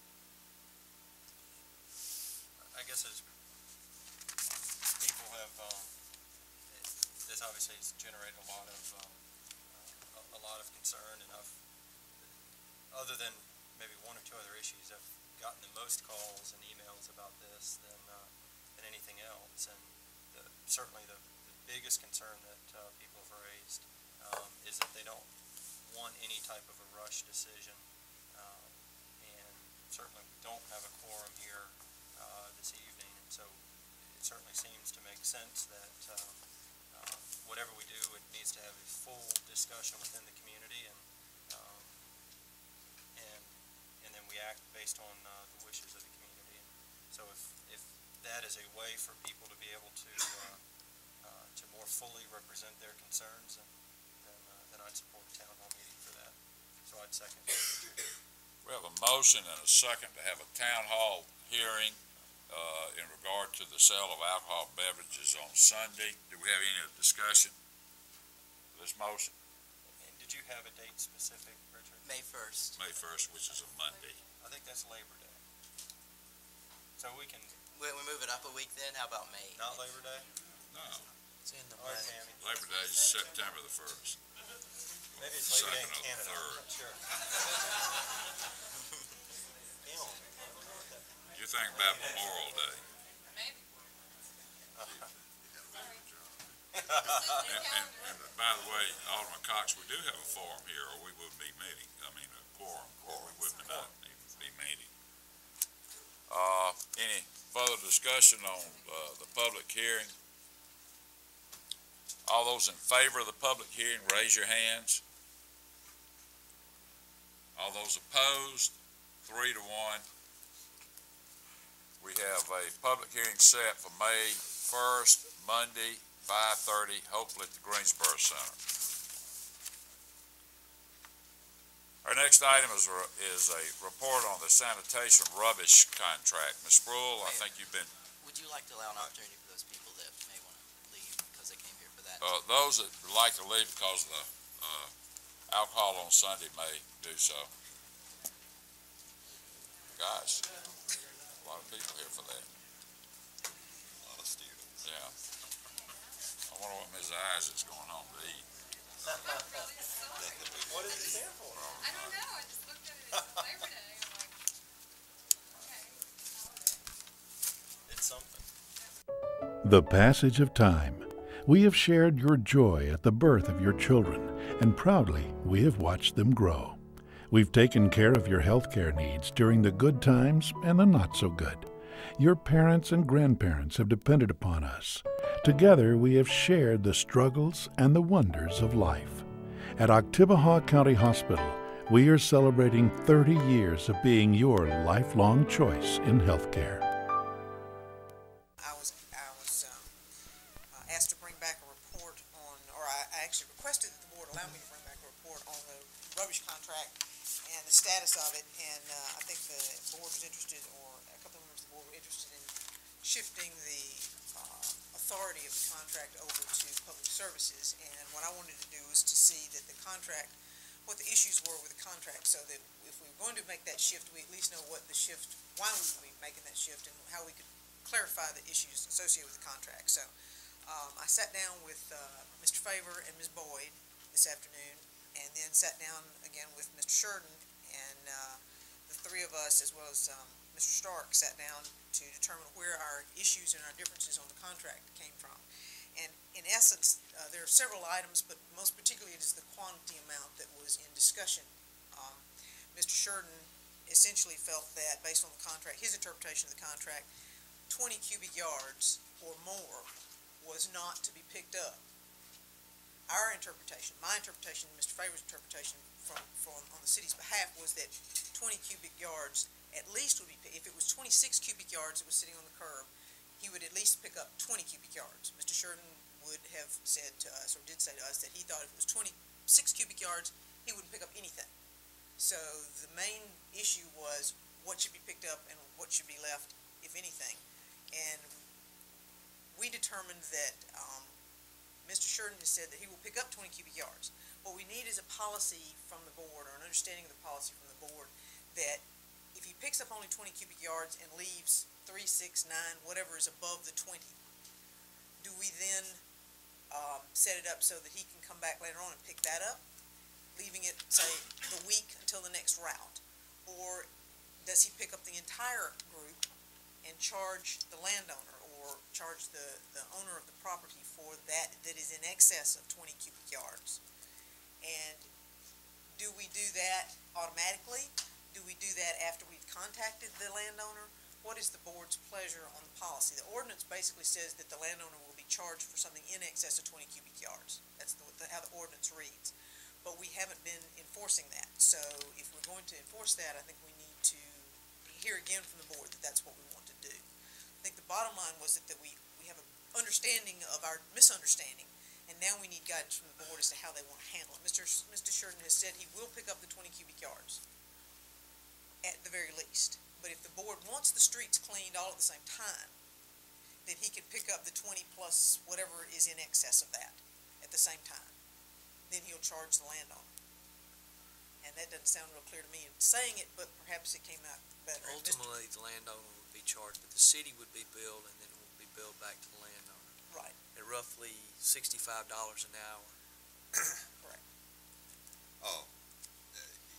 I guess as people have, um, this obviously has generated a lot of, um, uh, a, a lot of concern, and I've, other than maybe one or two other issues, I've gotten the most calls and emails about this than, uh, than anything else, and the, certainly the, the biggest concern that, uh, people have raised, um, is that they don't want any type of a rush decision, um, and certainly we don't have a quorum here, uh, this evening, and so it certainly seems to make sense that, um, uh, whatever we do, it needs to have a full discussion within the community, and, um, and, and then we act based on, uh, the wishes of the community. And so if, if that is a way for people to be able to, uh, uh, to more fully represent their concerns, then, then, uh, then I'd support a town hall meeting for that. So I'd second. We have a motion and a second to have a town hall hearing, uh, in regard to the sale of alcohol beverages on Sunday. Do we have any discussion for this motion? And did you have a date specific, Richard? May first. May first, which is a Monday. I think that's Labor Day. So we can, We, we move it up a week then? How about May? not Labor Day? No, It's in the All right, May. Tammy. Labor Day is September the first. Maybe it's Labor Day in Second or the Canada, I'm third. not sure. You think about Memorial Day. And, and, and by the way, Alderman Cox, we do have a forum here, or we wouldn't be meeting. I mean, a quorum, or we would not even be meeting. Uh, any further discussion on, uh, the public hearing? All those in favor of the public hearing, raise your hands. All those opposed, three to one. We have a public hearing set for May first, Monday, five thirty, hopefully at the Greensboro Center. Our next item is, a- is a report on the sanitation rubbish contract. Miz Sproul, I think you've been, Would you like to allow an opportunity for those people that may want to that came here for that. Uh, those that would like to leave because of the, uh, alcohol on Sunday may do so. Gosh, a lot of people here for that. A lot of students. Yeah. I wonder what Miz Isaac's going home to eat. What is it stand for? I don't know. I just looked at it. It's Labor Day. I'm like, okay. It's something. The passage of time. We have shared your joy at the birth of your children, and proudly we have watched them grow. We've taken care of your healthcare needs during the good times and the not so good. Your parents and grandparents have depended upon us. Together we have shared the struggles and the wonders of life. At Oktibbeha County Hospital, we are celebrating thirty years of being your lifelong choice in healthcare. I was, I was um, uh, asked to bring back a report on, or I, I actually requested that the board allow me to bring back a report on the rubbish contract and the status of it, and uh, I think the board was interested, or a couple of members of the board were interested in shifting the uh, authority of the contract over to public services, and what I wanted to do was to see that the contract, what the issues were with the contract, so that if we were going to make that shift, we at least know what the shift, why we would be making that shift, and how we could clarify the issues associated with the contract. So um, I sat down with uh, Mister Favor and Miz Boyd this afternoon, and then sat down again with Mister Sheridan, and uh, the three of us, as well as um, Mister Stark, sat down to determine where our issues and our differences on the contract came from. And in essence, uh, there are several items, but most particularly it is the quantity amount that was in discussion. Um, Mister Sheridan essentially felt that, based on the contract, his interpretation of the contract, twenty cubic yards or more was not to be picked up. Our interpretation, my interpretation, and Mister Favor's interpretation from, from on the city's behalf was that twenty cubic yards at least would be, if it was twenty-six cubic yards that was sitting on the curb, he would at least pick up twenty cubic yards. Mister Sheridan would have said to us, or did say to us, that he thought if it was twenty-six cubic yards, he wouldn't pick up anything. So the main issue was what should be picked up and what should be left, if anything. And we determined that um, Mister Sheridan has said that he will pick up twenty cubic yards. What we need is a policy from the board, or an understanding of the policy from the board, that if he picks up only twenty cubic yards and leaves three, six, nine, whatever is above the twenty, do we then um, set it up so that he can come back later on and pick that up, leaving it, say, the week until the next route? Or does he pick up the entire group and charge the landowner, or charge the, the owner of the property for that that is in excess of twenty cubic yards? And do we do that automatically? Do we do that after we've contacted the landowner? What is the board's pleasure on the policy? The ordinance basically says that the landowner will be charged for something in excess of twenty cubic yards. That's the, the, how the ordinance reads. But we haven't been enforcing that. So if we're going to enforce that, I think we need to hear again from the board that that's what we want to do. I think the bottom line was that, that we, we have an understanding of our misunderstanding, and now we need guidance from the board as to how they want to handle it. Mister S- Mister Sheridan has said he will pick up the twenty cubic yards at the very least. But if the board wants the streets cleaned all at the same time, then he can pick up the twenty plus whatever is in excess of that at the same time. Then he'll charge the landowner. And that doesn't sound real clear to me in saying it, but perhaps it came out better. Ultimately, the landowner would be charged, but the city would be billed, and then it would be billed back to the landowner. Right. At roughly sixty-five dollars an hour. Correct. Oh, uh,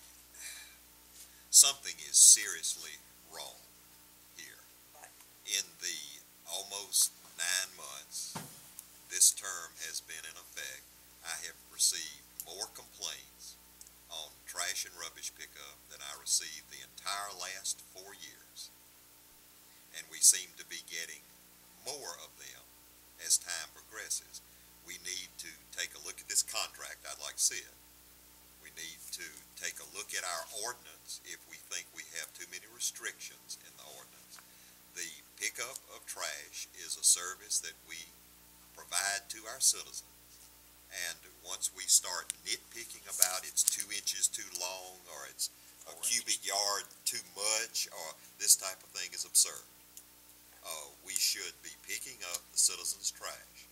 something is seriously wrong here. Right. In the almost nine months this term has been in effect, I have received more complaints on trash and rubbish pickup than I received the entire last four years. And we seem to be getting more of them as time progresses. We need to take a look at this contract. I'd like to see it. We need to take a look at our ordinance if we think we have too many restrictions in the ordinance. The pickup of trash is a service that we provide to our citizens. And once we start nitpicking about it's two inches too long, or it's a cubic yard too much, or this type of thing is absurd. Uh, we should be picking up the citizens' trash.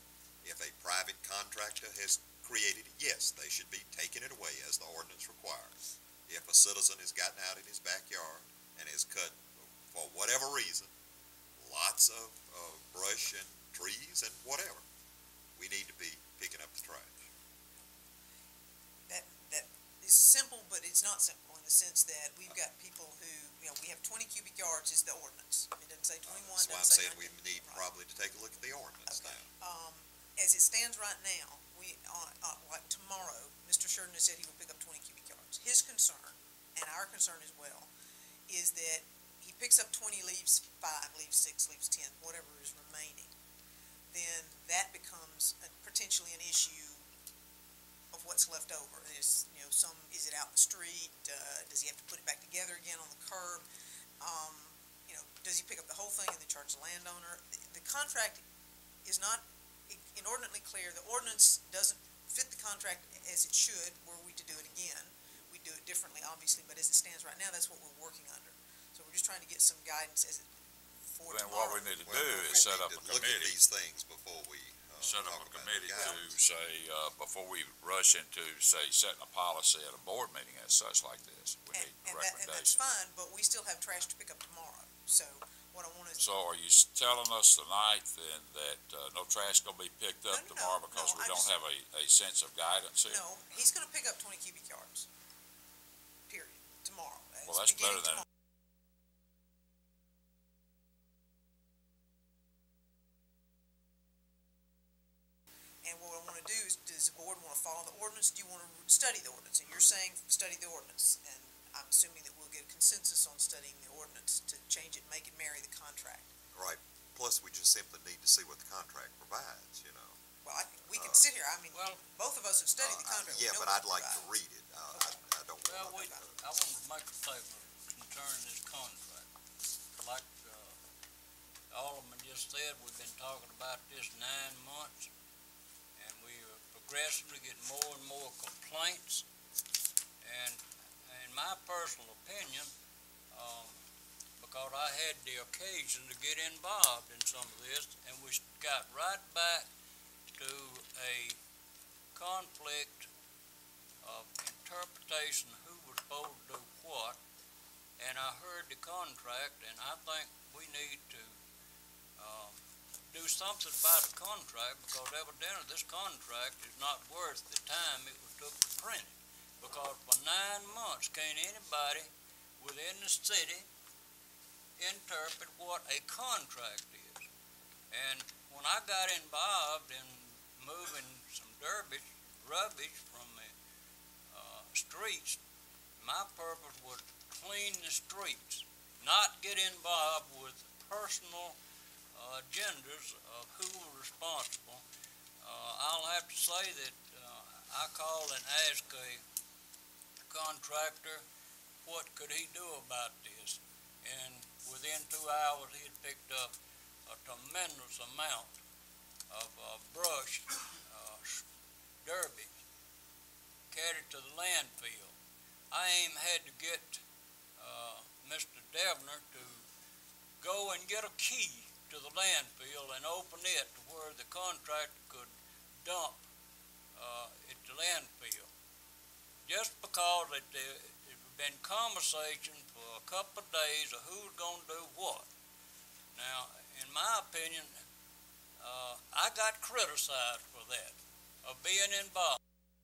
If a private contractor has created it, yes, they should be taking it away as the ordinance requires. If a citizen has gotten out in his backyard and has cut, for whatever reason, lots of, of brush and trees and whatever, we need to be picking up the trash. That, that is simple, but it's not simple in the sense that we've got people who, you know, we have twenty cubic yards is the ordinance. It doesn't say twenty-one, That's why I'm doesn't say saying we nineteen. need probably to take a look at the ordinance Okay. now. Um, as it stands right now, we, on, on, like tomorrow, Mister Sheridan has said he will pick up twenty cubic yards. His concern, and our concern as well, is that he picks up twenty, leaves five, leaves six, leaves ten, whatever is remaining. Then that becomes a, potentially an issue of what's left over. There's, you know, some, is it out in the street? Uh, does he have to put it back together again on the curb? Um, you know, does he pick up the whole thing and then charge the landowner? The, the contract is not inordinately clear. The ordinance doesn't fit the contract as it should, were we to do it again. We do it differently, obviously, but as it stands right now, that's what we're working under. So we're just trying to get some guidance as it, for Then tomorrow. what we need to Well, do we is set need up to a look at committee, these things before we uh, set up talk a about committee to guidance. say, uh, before we rush into, say, setting a policy at a board meeting as such like this. We And, need and that, and that's recommendations. fine, but we still have trash to pick up tomorrow. So what I want to, So are you s- telling us tonight then that, uh, no trash gonna be picked up No, no, tomorrow no, because no, we I don't just- have a, a sense of guidance here? no, he's gonna pick up twenty cubic yards. Period, tomorrow. Well, It's that's better beginning than, tomorrow. And what I wanna do is, does the board wanna follow the ordinance? Do you wanna study the ordinance? And you're saying study the ordinance, and I'm assuming that we'll get a consensus on studying the ordinance to change it, make it marry the contract. Right, plus we just simply need to see what the contract provides, you know. Well, I, we can Uh, sit here, I mean, Well- both of us have studied the Uh, contract. We Yeah, know but what I'd like it to provides. read it. Uh, I, I don't Well, want we, to. I want to make a statement concerning this contract. Like, uh, Alderman just said, we've been talking about this nine months, and we are progressively getting more and more complaints. And in my personal opinion, um, because I had the occasion to get involved in some of this, and we got right back to a conflict of interpretation, who was supposed to do what, and I heard the contract, and I think we need to, um, do something about the contract, because evidently this contract is not worth the time it was took to print it. Because for nine months, can't anybody within the city interpret what a contract is. And when I got involved in moving some rubbish, rubbish from the, uh, streets, my purpose was to clean the streets, not get involved with personal, uh, agendas of who was responsible. Uh, I'll have to say that, uh, I called and asked a contractor, what could he do about this? And within two hours, he had picked up a tremendous amount of, uh, brush, uh, derby, carried to the landfill. I even had to get, uh, Mister Devner to go and get a key to the landfill and open it to where the contractor could dump, uh, at the landfill. Just because it, there had been conversation for a couple of days of who's gonna do what. Now, in my opinion, uh, I got criticized for that, of being involved.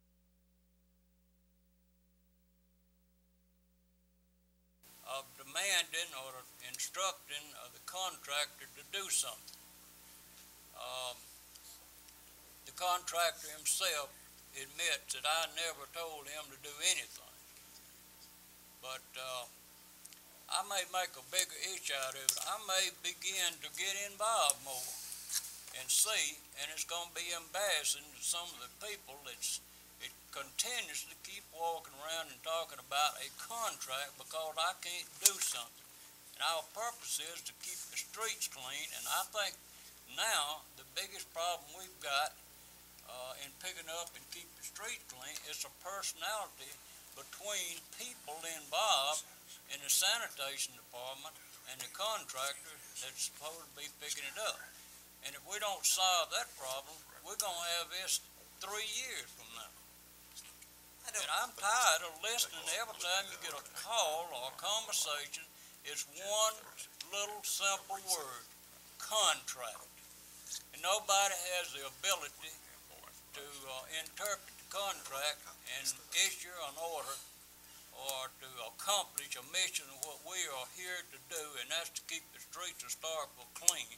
Of demanding or instructing of the contractor to do something. Um, the contractor himself admits that I never told him to do anything. But, uh, I may make a bigger issue out of it. I may begin to get involved more and see, and it's gonna be embarrassing to some of the people that's, it continuously keep walking around and talking about a contract because I can't do something. And our purpose is to keep the streets clean, and I think now the biggest problem we've got, uh, in picking up and keeping the street clean is a personality between people involved in the sanitation department and the contractor that's supposed to be picking it up. And if we don't solve that problem, we're gonna have this three years from now. And I'm tired of listening every time you get a call or a conversation, it's one little simple word, contract. And nobody has the ability to uh, interpret the contract and issue an order or to accomplish a mission of what we are here to do, and that's to keep the streets of Starkville clean.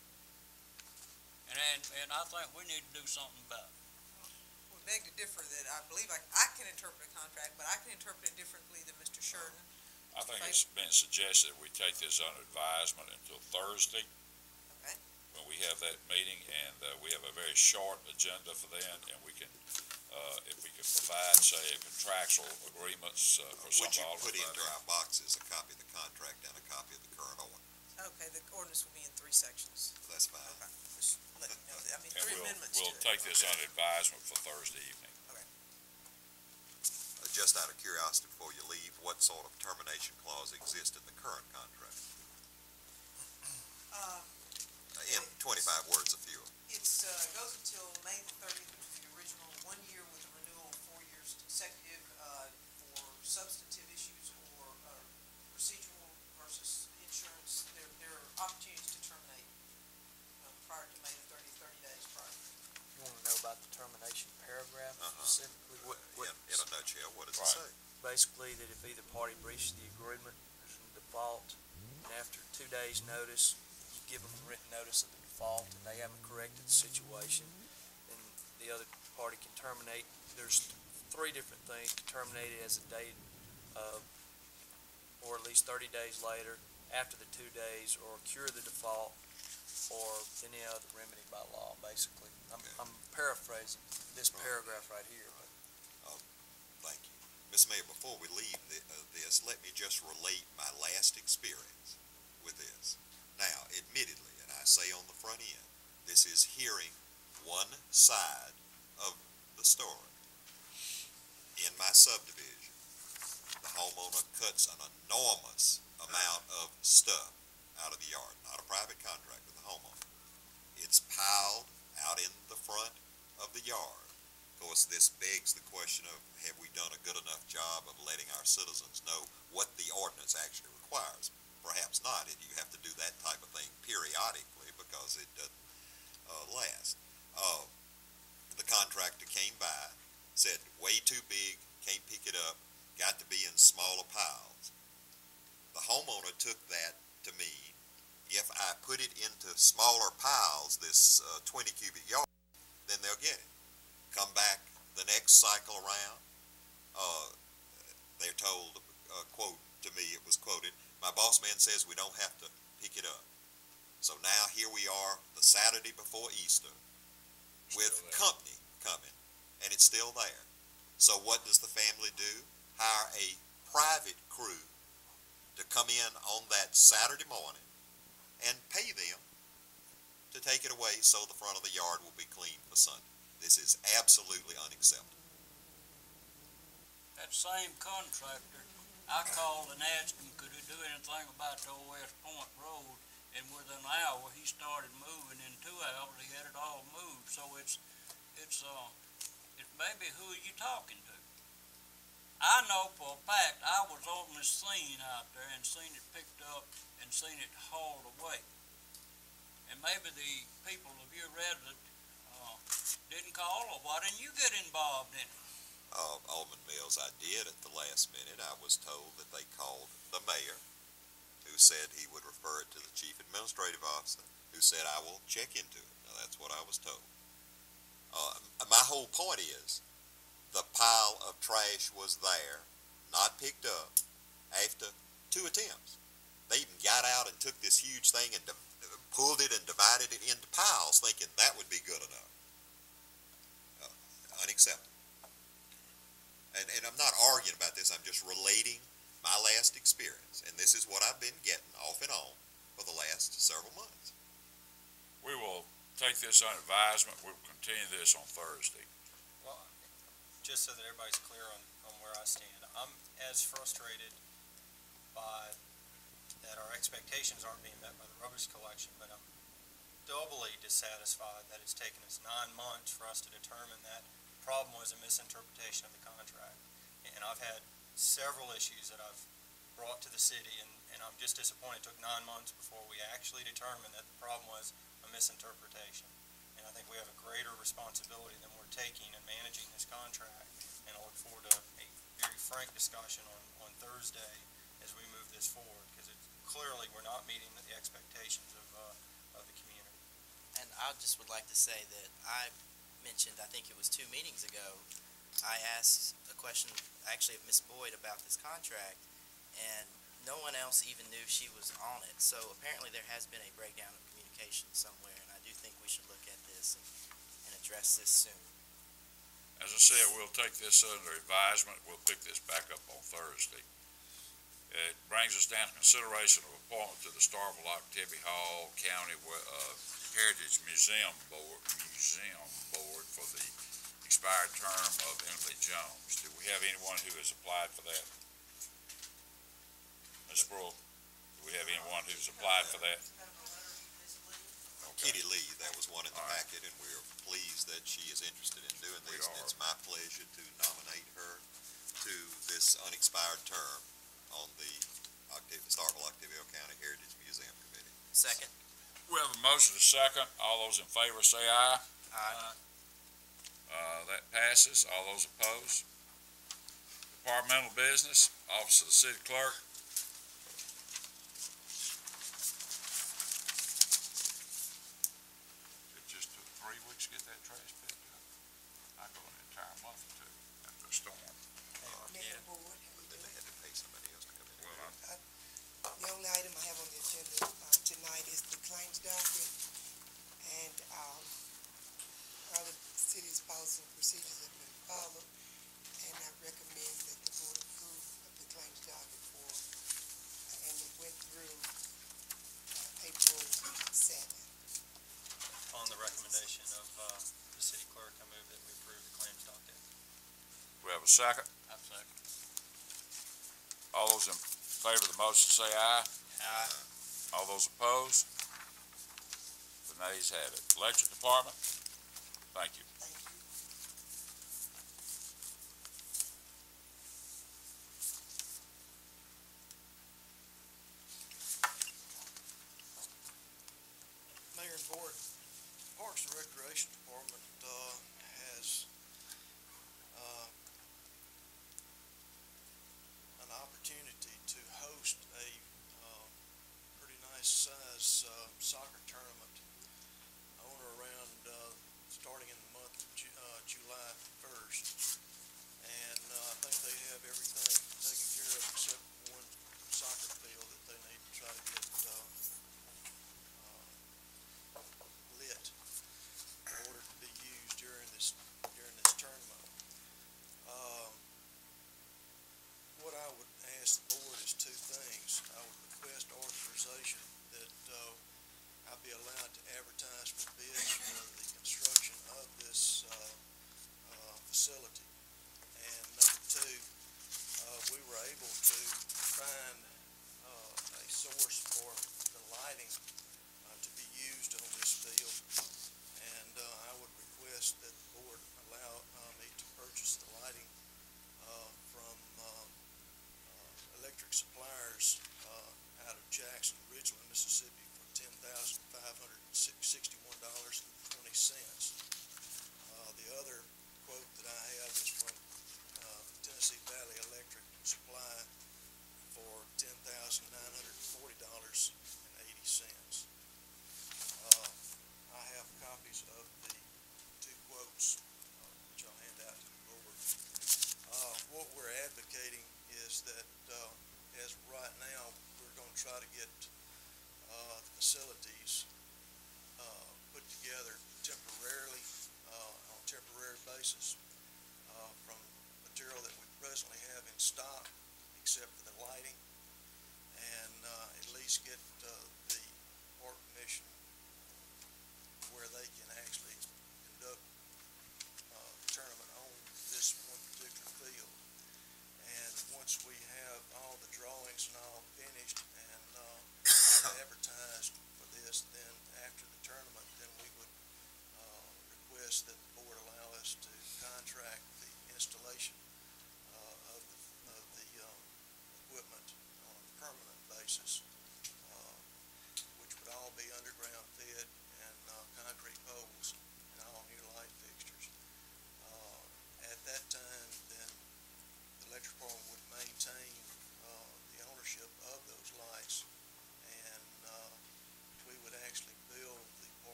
And, and, and I think we need to do something about it. We beg to differ that I believe I, I can interpret a contract, but I can interpret it differently than Mister Sheridan. I think it's been suggested we take this under advisement until Thursday. Okay. When we have that meeting, and uh, we have a very short agenda for that, and we can, uh, if we can provide, say, a contractual agreements uh, for some. Would you all put of into that. our boxes a copy of the contract and a copy of the current ordinance? Okay, the ordinance will be in three sections. That's fine. Okay. Just let you know that. I mean, And three we'll, amendments to we'll it. take this under advisement for Thursday evening. Uh, just out of curiosity, before you leave, what sort of termination clause exists in the current contract? Uh, Uh, in twenty-five words, a few. It's, uh, goes until May the thirtieth, which is the original, one year with a renewal, four years consecutive, uh, for substantive issues or, uh, procedural versus insurance. There, there are opportunities to terminate, uh, prior to May the thirtieth, thirty days prior. You wanna know about the termination paragraph Uh-huh. specifically? What, what, In, in a nutshell, what does Right. it say? basically that if either party breaches the agreement, there's a default, and after two days' notice, you give them written notice of the default, and they haven't corrected the situation, then the other party can terminate. There's three different things: to terminate it as a date of, or at least thirty days later, after the two days, or cure the default, or any other remedy by law, basically. I'm, Okay. I'm paraphrasing this Right. paragraph right here, but Thank you. Miz Mayor, before we leave the, uh, this, let me just relate my last experience with this. Now, admittedly, and I say on the front end, this is hearing one side of the story. In my subdivision, the homeowner cuts an enormous amount of stuff out of the yard, not a private contractor, the homeowner. It's piled out in the front of the yard. Of course, this begs the question of, have we done a good enough job of letting our citizens know what the ordinance actually requires? Perhaps not, and you have to do that type of thing periodically because it doesn't uh, last. Uh, the contractor came by, said, way too big, can't pick it up, got to be in smaller piles. The homeowner took that to mean, if I put it into smaller piles, this uh, twenty cubic yard, then they'll get it. Come back the next cycle around, uh, they're told, uh, quote, to me, it was quoted, my boss man says we don't have to pick it up. So now here we are, the Saturday before Easter, with company coming, and it's still there. So what does the family do? Hire a private crew to come in on that Saturday morning and pay them to take it away so the front of the yard will be clean for Sunday. This is absolutely unacceptable. That same contractor, I called and asked him, could he do anything about the old West Point Road? And within an hour, he started moving. In two hours, he had it all moved. So it's, it's, uh, it may be who are you talking to? I know for a fact I was on the scene out there and seen it picked up and seen it hauled away. And maybe the people of your resident uh, didn't call, or why didn't you get involved in it? Uh, Alderman Mills, I did at the last minute. I was told that they called the mayor, who said he would refer it to the chief administrative officer, who said I will check into it. Now, that's what I was told. Uh, my whole point is, the pile of trash was there, not picked up, after two attempts. They even got out and took this huge thing and pulled it and divided it into piles, thinking that would be good enough. Uh, unacceptable. And, and I'm not arguing about this, I'm just relating my last experience, and this is what I've been getting off and on for the last several months. We will take this on advisement. We'll continue this on Thursday. Well, just so that everybody's clear on, on where I stand, I'm as frustrated by that our expectations aren't being met by the rubbish collection, but I'm doubly dissatisfied that it's taken us nine months for us to determine that the problem was a misinterpretation of the contract. And I've had several issues that I've brought to the city, and, and I'm just disappointed it took nine months before we actually determined that the problem was a misinterpretation. And I think we have a greater responsibility than we're taking in managing this contract, and I look forward to a very frank discussion on, on Thursday as we move this forward, because it, clearly we're not meeting the expectations of, uh, of the community. And I just would like to say that I mentioned, I think it was two meetings ago, I asked a question actually of Miz Boyd about this contract, and no one else even knew she was on it. So apparently there has been a breakdown of communication somewhere, and I do think we should look at this and, and address this soon. As I said, we'll take this under advisement. We'll pick this back up on Thursday. It brings us down to consideration of appointment to the Starkville Activity Hall County uh, Heritage Museum Board, Museum Board for the expired term of Emily Jones. Do we have anyone who has applied for that? Miz Sproul, do we have anyone who's applied for that? Okay. Kitty Lee, that was one in the All right. packet, and we're pleased that she is interested in doing We this. And are. it's my pleasure to nominate her to this unexpired term on the Octavia, Starkville Activity County Heritage Museum Committee. Second. We have a motion to second. All those in favor say aye. Aye. Uh, that passes. All those opposed? Departmental business, Office of the City Clerk. It just took three weeks to get that trash picked up. I go an entire month or two after a storm. Mayor Board, Then they had to pay somebody else to come in. Well, I, the only item I have on the agenda uh, tonight is the claims docket, and um, other city's policies and procedures have been followed, and I recommend that the board approve of the claims docket for, and it went through uh, April seventh. On the recommendation of uh, the city clerk, I move that we approve the claims docket. we have a second. I'm second. All those in favor of the motion say aye. Aye. All those opposed? The nays have it. Electric Department, thank you. Thank you. Mayor and Board, Parks and Recreation Department, uh, has, uh, an opportunity to host a, uh, pretty nice size, uh, soccer tournament on or around, uh, starting in the month of Ju- uh, July first. And, uh, I think they have everything taken care of except one soccer field that they need to try to get, uh, lit in order to be used during this, during this tournament.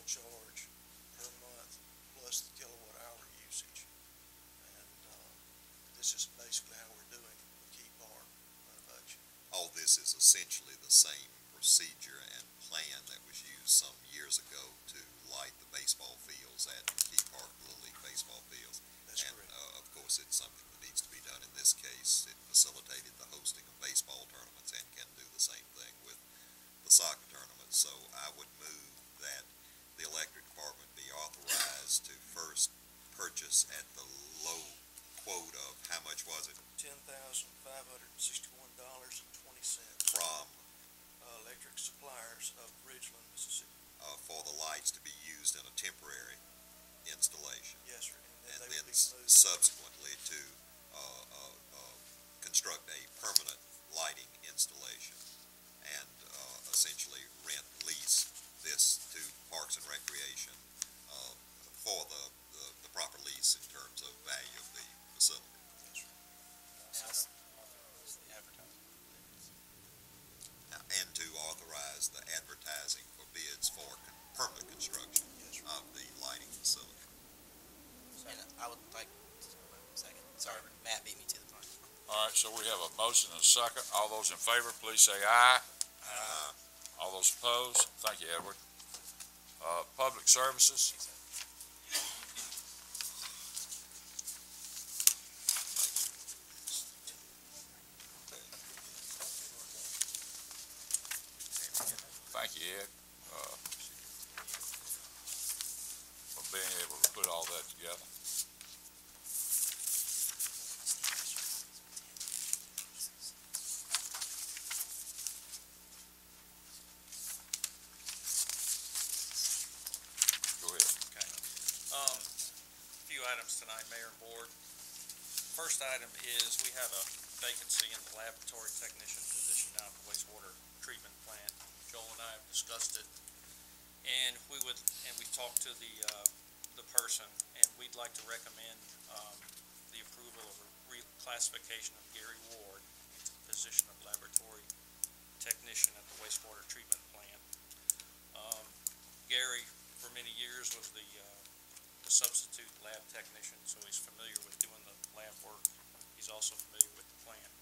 charge per month plus the kilowatt hour usage. And, uh, this is basically how we're doing the key part of the budget. All this is essentially the same procedure and plan that was used some years ago to light the baseball fields at the Key Park Little League baseball fields. That's and, correct. uh, of course, it's something that needs to be done in this case. It facilitated the hosting of baseball tournaments and can do the same thing with the soccer tournament. So I would move that the electric department be authorized to first purchase at the low quote of, how much was it? Ten thousand five hundred and sixty-one dollars and twenty cents. From, Uh, electric suppliers of Ridgeland, Mississippi. uh, for the lights to be used in a temporary installation. Yes, sir. And they then would be s- moved. subsequently to, uh, uh, uh, construct a permanent lighting installation and, uh, essentially rent, lease this to Parks and Recreation, uh, for the, the, the proper lease in terms of value of the facility. Yes. The advertising. And to authorize the advertising for bids for con- permanent construction of the lighting facility. And I would like, second, sorry, Matt beat me to the punch. All right, so we have a motion and a second. All those in favor, please say aye. Aye. All those opposed? Thank you, Edward. Uh, Public Services, thank you, Ed, uh, for being able to put all that together. Go ahead. Okay. Um, a few items tonight, Mayor and Board. First item is we have a vacancy in the laboratory technician position down at the wastewater treatment plant. Joel and I have discussed it, and we would, and we talked to the, uh, the person, and we'd like to recommend, um, the approval of a reclassification of Gary Ward into the position of laboratory technician at the wastewater treatment plant. Um, Gary, for many years, was the, uh, the substitute lab technician, so he's familiar with doing the lab work. He's also familiar with the plant.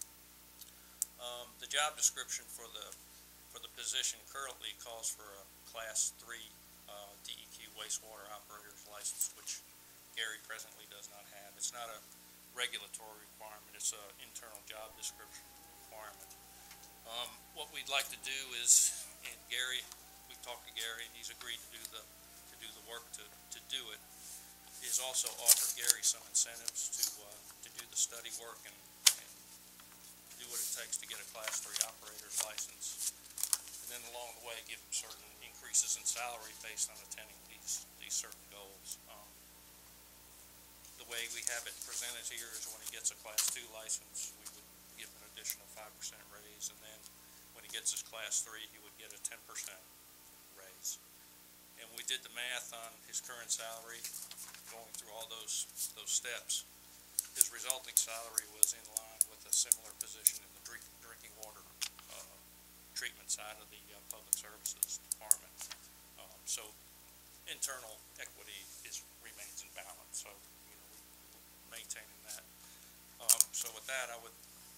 Um, the job description for the, for the position currently calls for a class three, uh, D E Q wastewater operator's license, which Gary presently does not have. It's not a regulatory requirement, it's a internal job description requirement. Um, what we'd like to do is, and Gary, we talked to Gary, and he's agreed to do the, to do the work to, to do it, is also offer Gary some incentives to, uh, to do the study work and, and do what it takes to get a class three operator's license. And then along the way, give him certain increases in salary based on attending these, these certain goals. Um, the way we have it presented here is when he gets a class two license, we would give an additional five percent raise, and then when he gets his class three, he would get a ten percent raise. And we did the math on his current salary, going through all those, those steps. His resulting salary was in line with a similar position in the drink, drinking water, uh, treatment side of the, uh, public services department. Um, so internal equity is, remains in balance, so, you know, we, maintaining that. Um, so with that, I would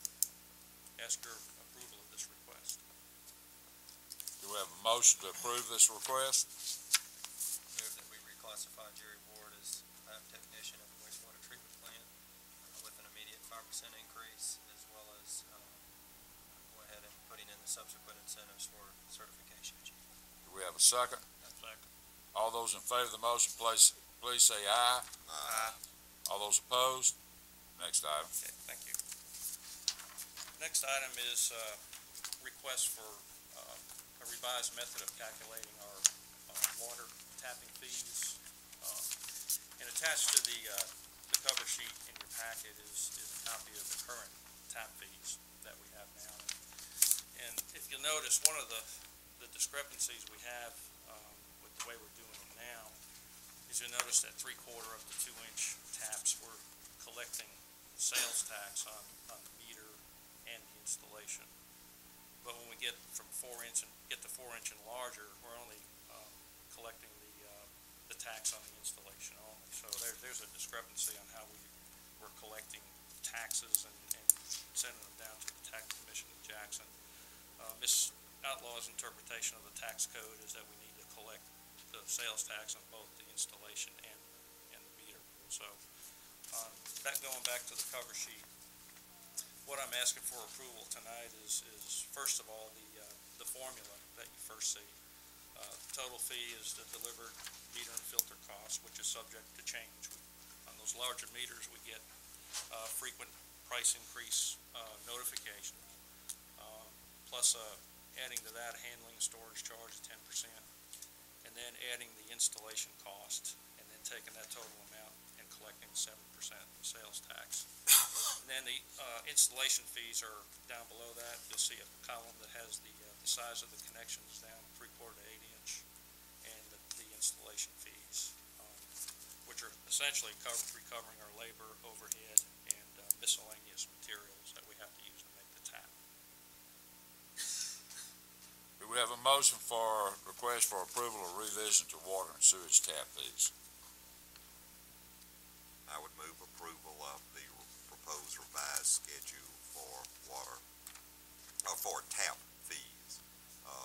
ask your approval of this request. Do we have a motion to approve this request? Move that we reclassify Jerry Ward as lab technician at the wastewater treatment plant uh, with an immediate five percent increase, as well as, uh, go ahead and putting in the subsequent incentives for certification achievement. Do we have a second? Second. All those in favor of the motion, please, please say aye. Aye. All those opposed? Next item. Okay, thank you. Next item is, uh, request for, uh, a revised method of calculating our, uh, water tapping fees. Uh, and attached to the, uh, the cover sheet in your packet is, is a copy of the current tap fees that we have now. And if you'll notice, one of the, the discrepancies we have, um, with the way we're doing it now, is you'll notice that three-quarter of the two-inch taps, we're collecting sales tax on, on the meter and the installation. But when we get from four inch and get to four inch and larger, we're only, um, collecting the, uh, the tax on the installation only. So there, there's a discrepancy on how we, we're collecting taxes and, and sending them down to the tax commission in Jackson. Uh, Miz Outlaw's interpretation of the tax code is that we need to collect the sales tax on both the installation and, and the meter. So, um, that going back to the cover sheet, what I'm asking for approval tonight is, is first of all, the, uh, the formula that you first see. Uh, total fee is the delivered meter and filter cost, which is subject to change. We, on those larger meters, we get, uh, frequent price increase, uh, notification. Uh, plus, uh, adding to that, handling and storage charge of ten percent, and then adding the installation cost, and then taking that total amount and collecting seven percent sales tax. And then the uh, installation fees are down below that. You'll see a column that has the, uh, the size of the connections down three quarter to eight inch, and the, the installation fees, um, which are essentially cover, recovering our labor, overhead, and uh, miscellaneous materials that we have to use to make the tap. Do we have a motion for request for approval of revision to water and sewage tap fees? I would move approval of the proposed revised schedule for water, uh, for tap fees. Uh,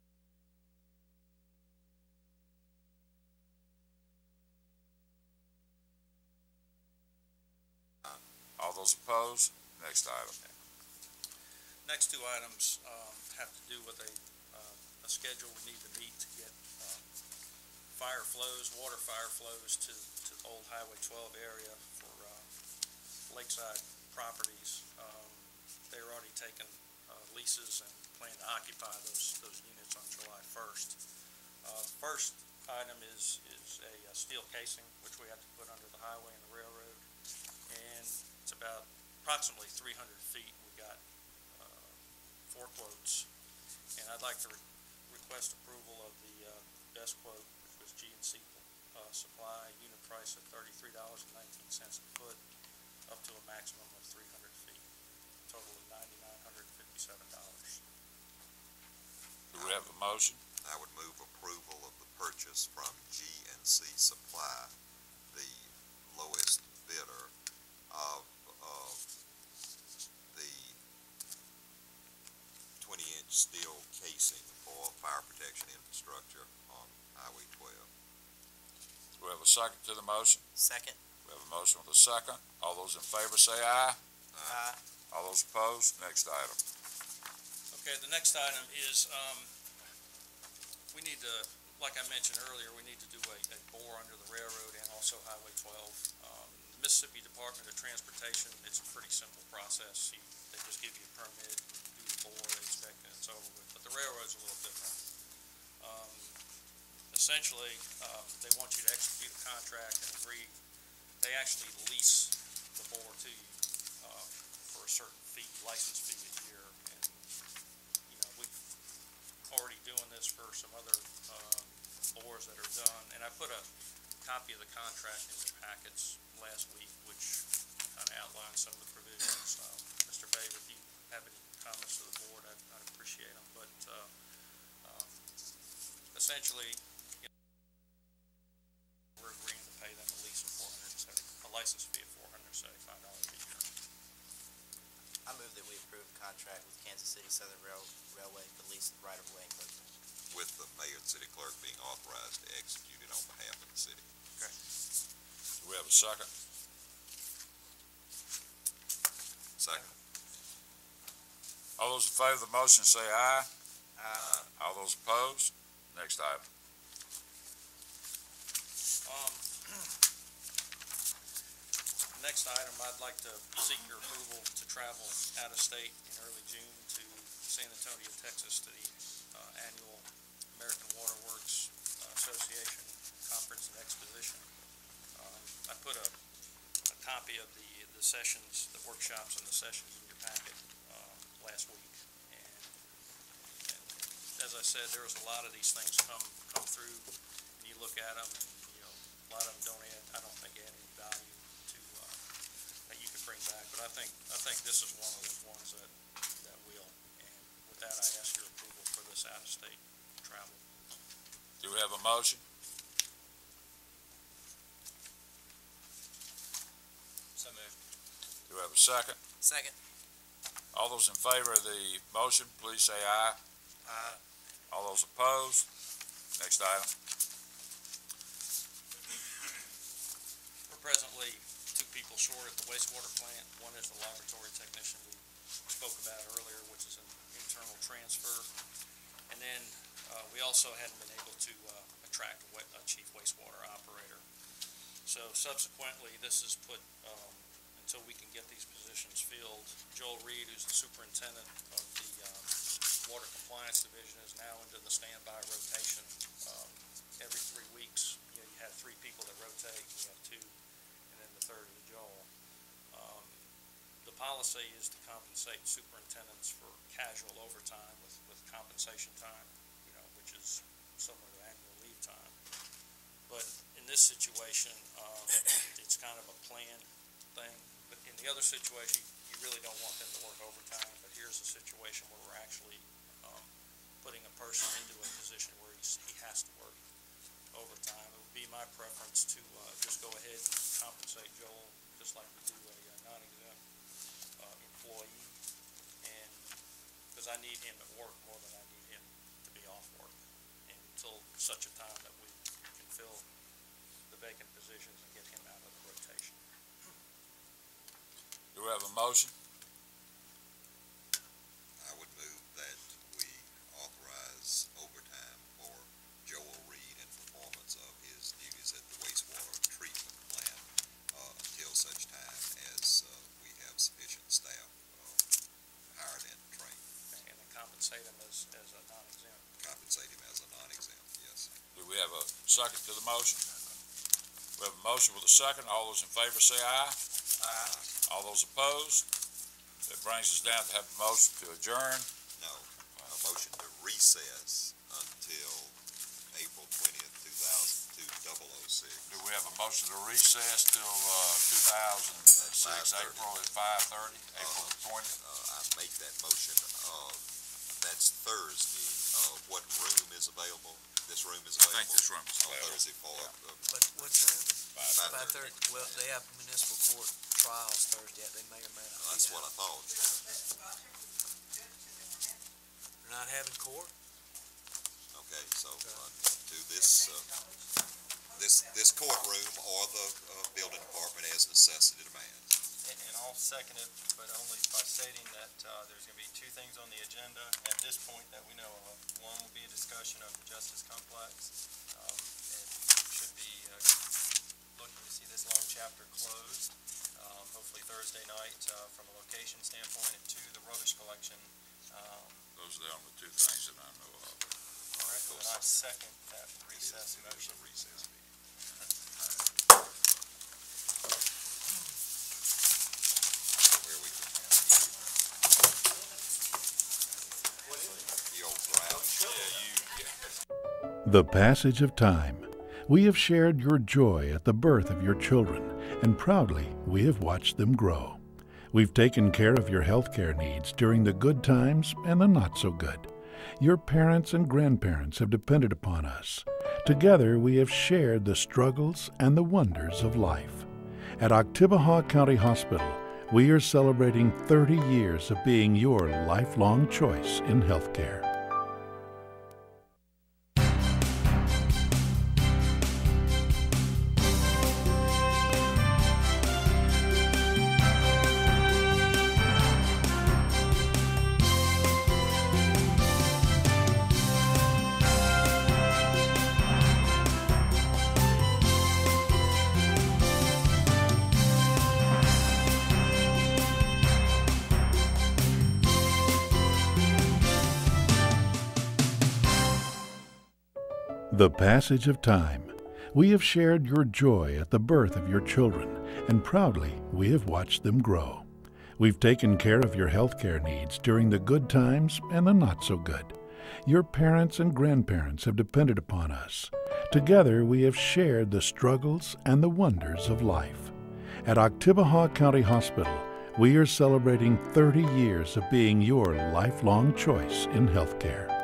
All those opposed? Next item. Next two items um, have to do with a, uh, a schedule we need to meet to get um, fire flows, water fire flows to, to the old Highway twelve area for uh, lakeside properties. Um, they're already taken uh, leases and plan to occupy those, those units on July first. Uh, first item is, is a, a steel casing, which we have to put under the highway and the railroad, and it's about approximately three hundred feet. We got uh, four quotes, and I'd like to re request approval of the uh, best quote, which was G and C uh, Supply, unit price of thirty-three dollars and nineteen cents a foot, up to a maximum of three hundred feet, total of nine thousand nine hundred fifty-seven dollars. Do we have a motion? I would move approval of the purchase from G and C Supply, the lowest bidder of, of the twenty inch steel casing for fire protection infrastructure on Highway twelve. Do we have a second to the motion? Second. We have a motion with a second. All those in favor say aye. Aye. All those opposed? Next item. Okay, the next item is, um, we need to, like I mentioned earlier, we need to do a, a bore under the railroad and also Highway twelve. Um, Mississippi Department of Transportation, it's a pretty simple process. You, they just give you a permit, do the bore, they inspect it, it's over with. But the railroad's a little different. Um, essentially, um, they want you to execute a contract and agree. They actually lease the bore to you uh, for a certain fee, license fee a year. And, you know, we've already doing this for some other um, bores that are done. And I put a copy of the contract in your packets last week, which kind of outlines some of the provisions. Uh, Mister Babe, if you have any comments to the board, I'd, I'd appreciate them. But uh, um, essentially, you know, we're agreeing to pay them a lease of four hundred seventy, a license fee of four hundred seventy-five dollars a year. I move that we approve the contract with Kansas City Southern Rail Railway for lease of right-of-way enclosure. With the mayor and city clerk being authorized to execute it on behalf of the city. Okay. Do we have a second? Second. All those in favor of the motion say aye. Aye. All those opposed? Next item. Um, next item, I'd like to seek your approval to travel out of state in early June to San Antonio, Texas, to the uh, annual American Water Works uh, Association Conference and Exposition. Um, I put a, a copy of the, the sessions, the workshops and the sessions in your packet uh, last week. And, and as I said, there was a lot of these things come, come through, and you look at them, and you know, a lot of them don't add, I don't think add any value to, uh, that you could bring back. But I think, I think this is one of those ones that, that will. And with that, I ask your approval for this out-of-state travel. Do we have a motion? So moved. Do we have a second? Second. All those in favor of the motion, please say aye. Aye. All those opposed? Next item. We're presently two people short at the wastewater plant. One is the laboratory technician we spoke about earlier, which is an internal transfer. And then uh, we also hadn't been able to uh, attract a, a chief wastewater operator. So subsequently, this is put, um, until we can get these positions filled, Joel Reed, who's the superintendent of the um, Water Compliance Division, is now into the standby rotation um, every three weeks. You know, you have three people that rotate, you have two, and then the third is Joel. Um, the policy is to compensate superintendents for casual overtime with, with compensation time, you know, which is similar to annual leave time. But in this situation, um, it's kind of a planned thing. But in the other situation, you really don't want them to work overtime. But here's a situation where we're actually um, putting a person into a position where he's, he has to work overtime. It would be my preference to uh, just go ahead and compensate Joel just like we do a, a non-exempt uh, employee, and because I need him at work more than I need him to be off work, and until such a time that we can fill the vacant positions and get him out of the rotation. Do we have a motion? I would move that we authorize overtime for Joel Reed in performance of his duties at the wastewater treatment plant uh, until such time as uh, we have sufficient staff uh, hired and trained. And then compensate him as, as a non-exempt. Compensate him as a non-exempt, yes. Do we have a second to the motion? We have a motion with a second. All those in favor say aye. Aye. All those opposed? That brings us down to have a motion to adjourn. No, a motion to recess until April twentieth, two thousand two, double oh six. Do we have a motion to recess till, uh, two thousand six, April at five thirty, April the twentieth? Uh, I make that motion, uh, that's Thursday. Uh, what room is available? This room is I available? think this room is On available. Thursday for, Yeah. uh, But what time? Five Five thirty. Well, they have municipal court trials Thursday. They may or may not be that's what out. I thought. They're not having court? Okay, so, uh, to this, uh, this, this courtroom or the, uh, building department as necessity demands. And, and I'll second it, but only by stating that, uh, there's gonna be two things on the agenda at this point that we know of. One will be a discussion of the Justice Complex, um, and should be, uh, looking to see this long chapter closed, um, hopefully Thursday night, uh, from a location standpoint, and two, the rubbish collection, um, Those are the only two things that I know of. all right, and I second that recess motion. Recess meeting. Where we can have the old grouch. The passage of time. We have shared your joy at the birth of your children, and proudly we have watched them grow. We've taken care of your health care needs during the good times and the not so good. Your parents and grandparents have depended upon us. Together we have shared the struggles and the wonders of life. At Oktibbeha County Hospital, we are celebrating thirty years of being your lifelong choice in health care. The passage of time. We have shared your joy at the birth of your children, and proudly we have watched them grow. We've taken care of your health care needs during the good times and the not so good. Your parents and grandparents have depended upon us. Together we have shared the struggles and the wonders of life. At Oktibbeha County Hospital, we are celebrating thirty years of being your lifelong choice in health care.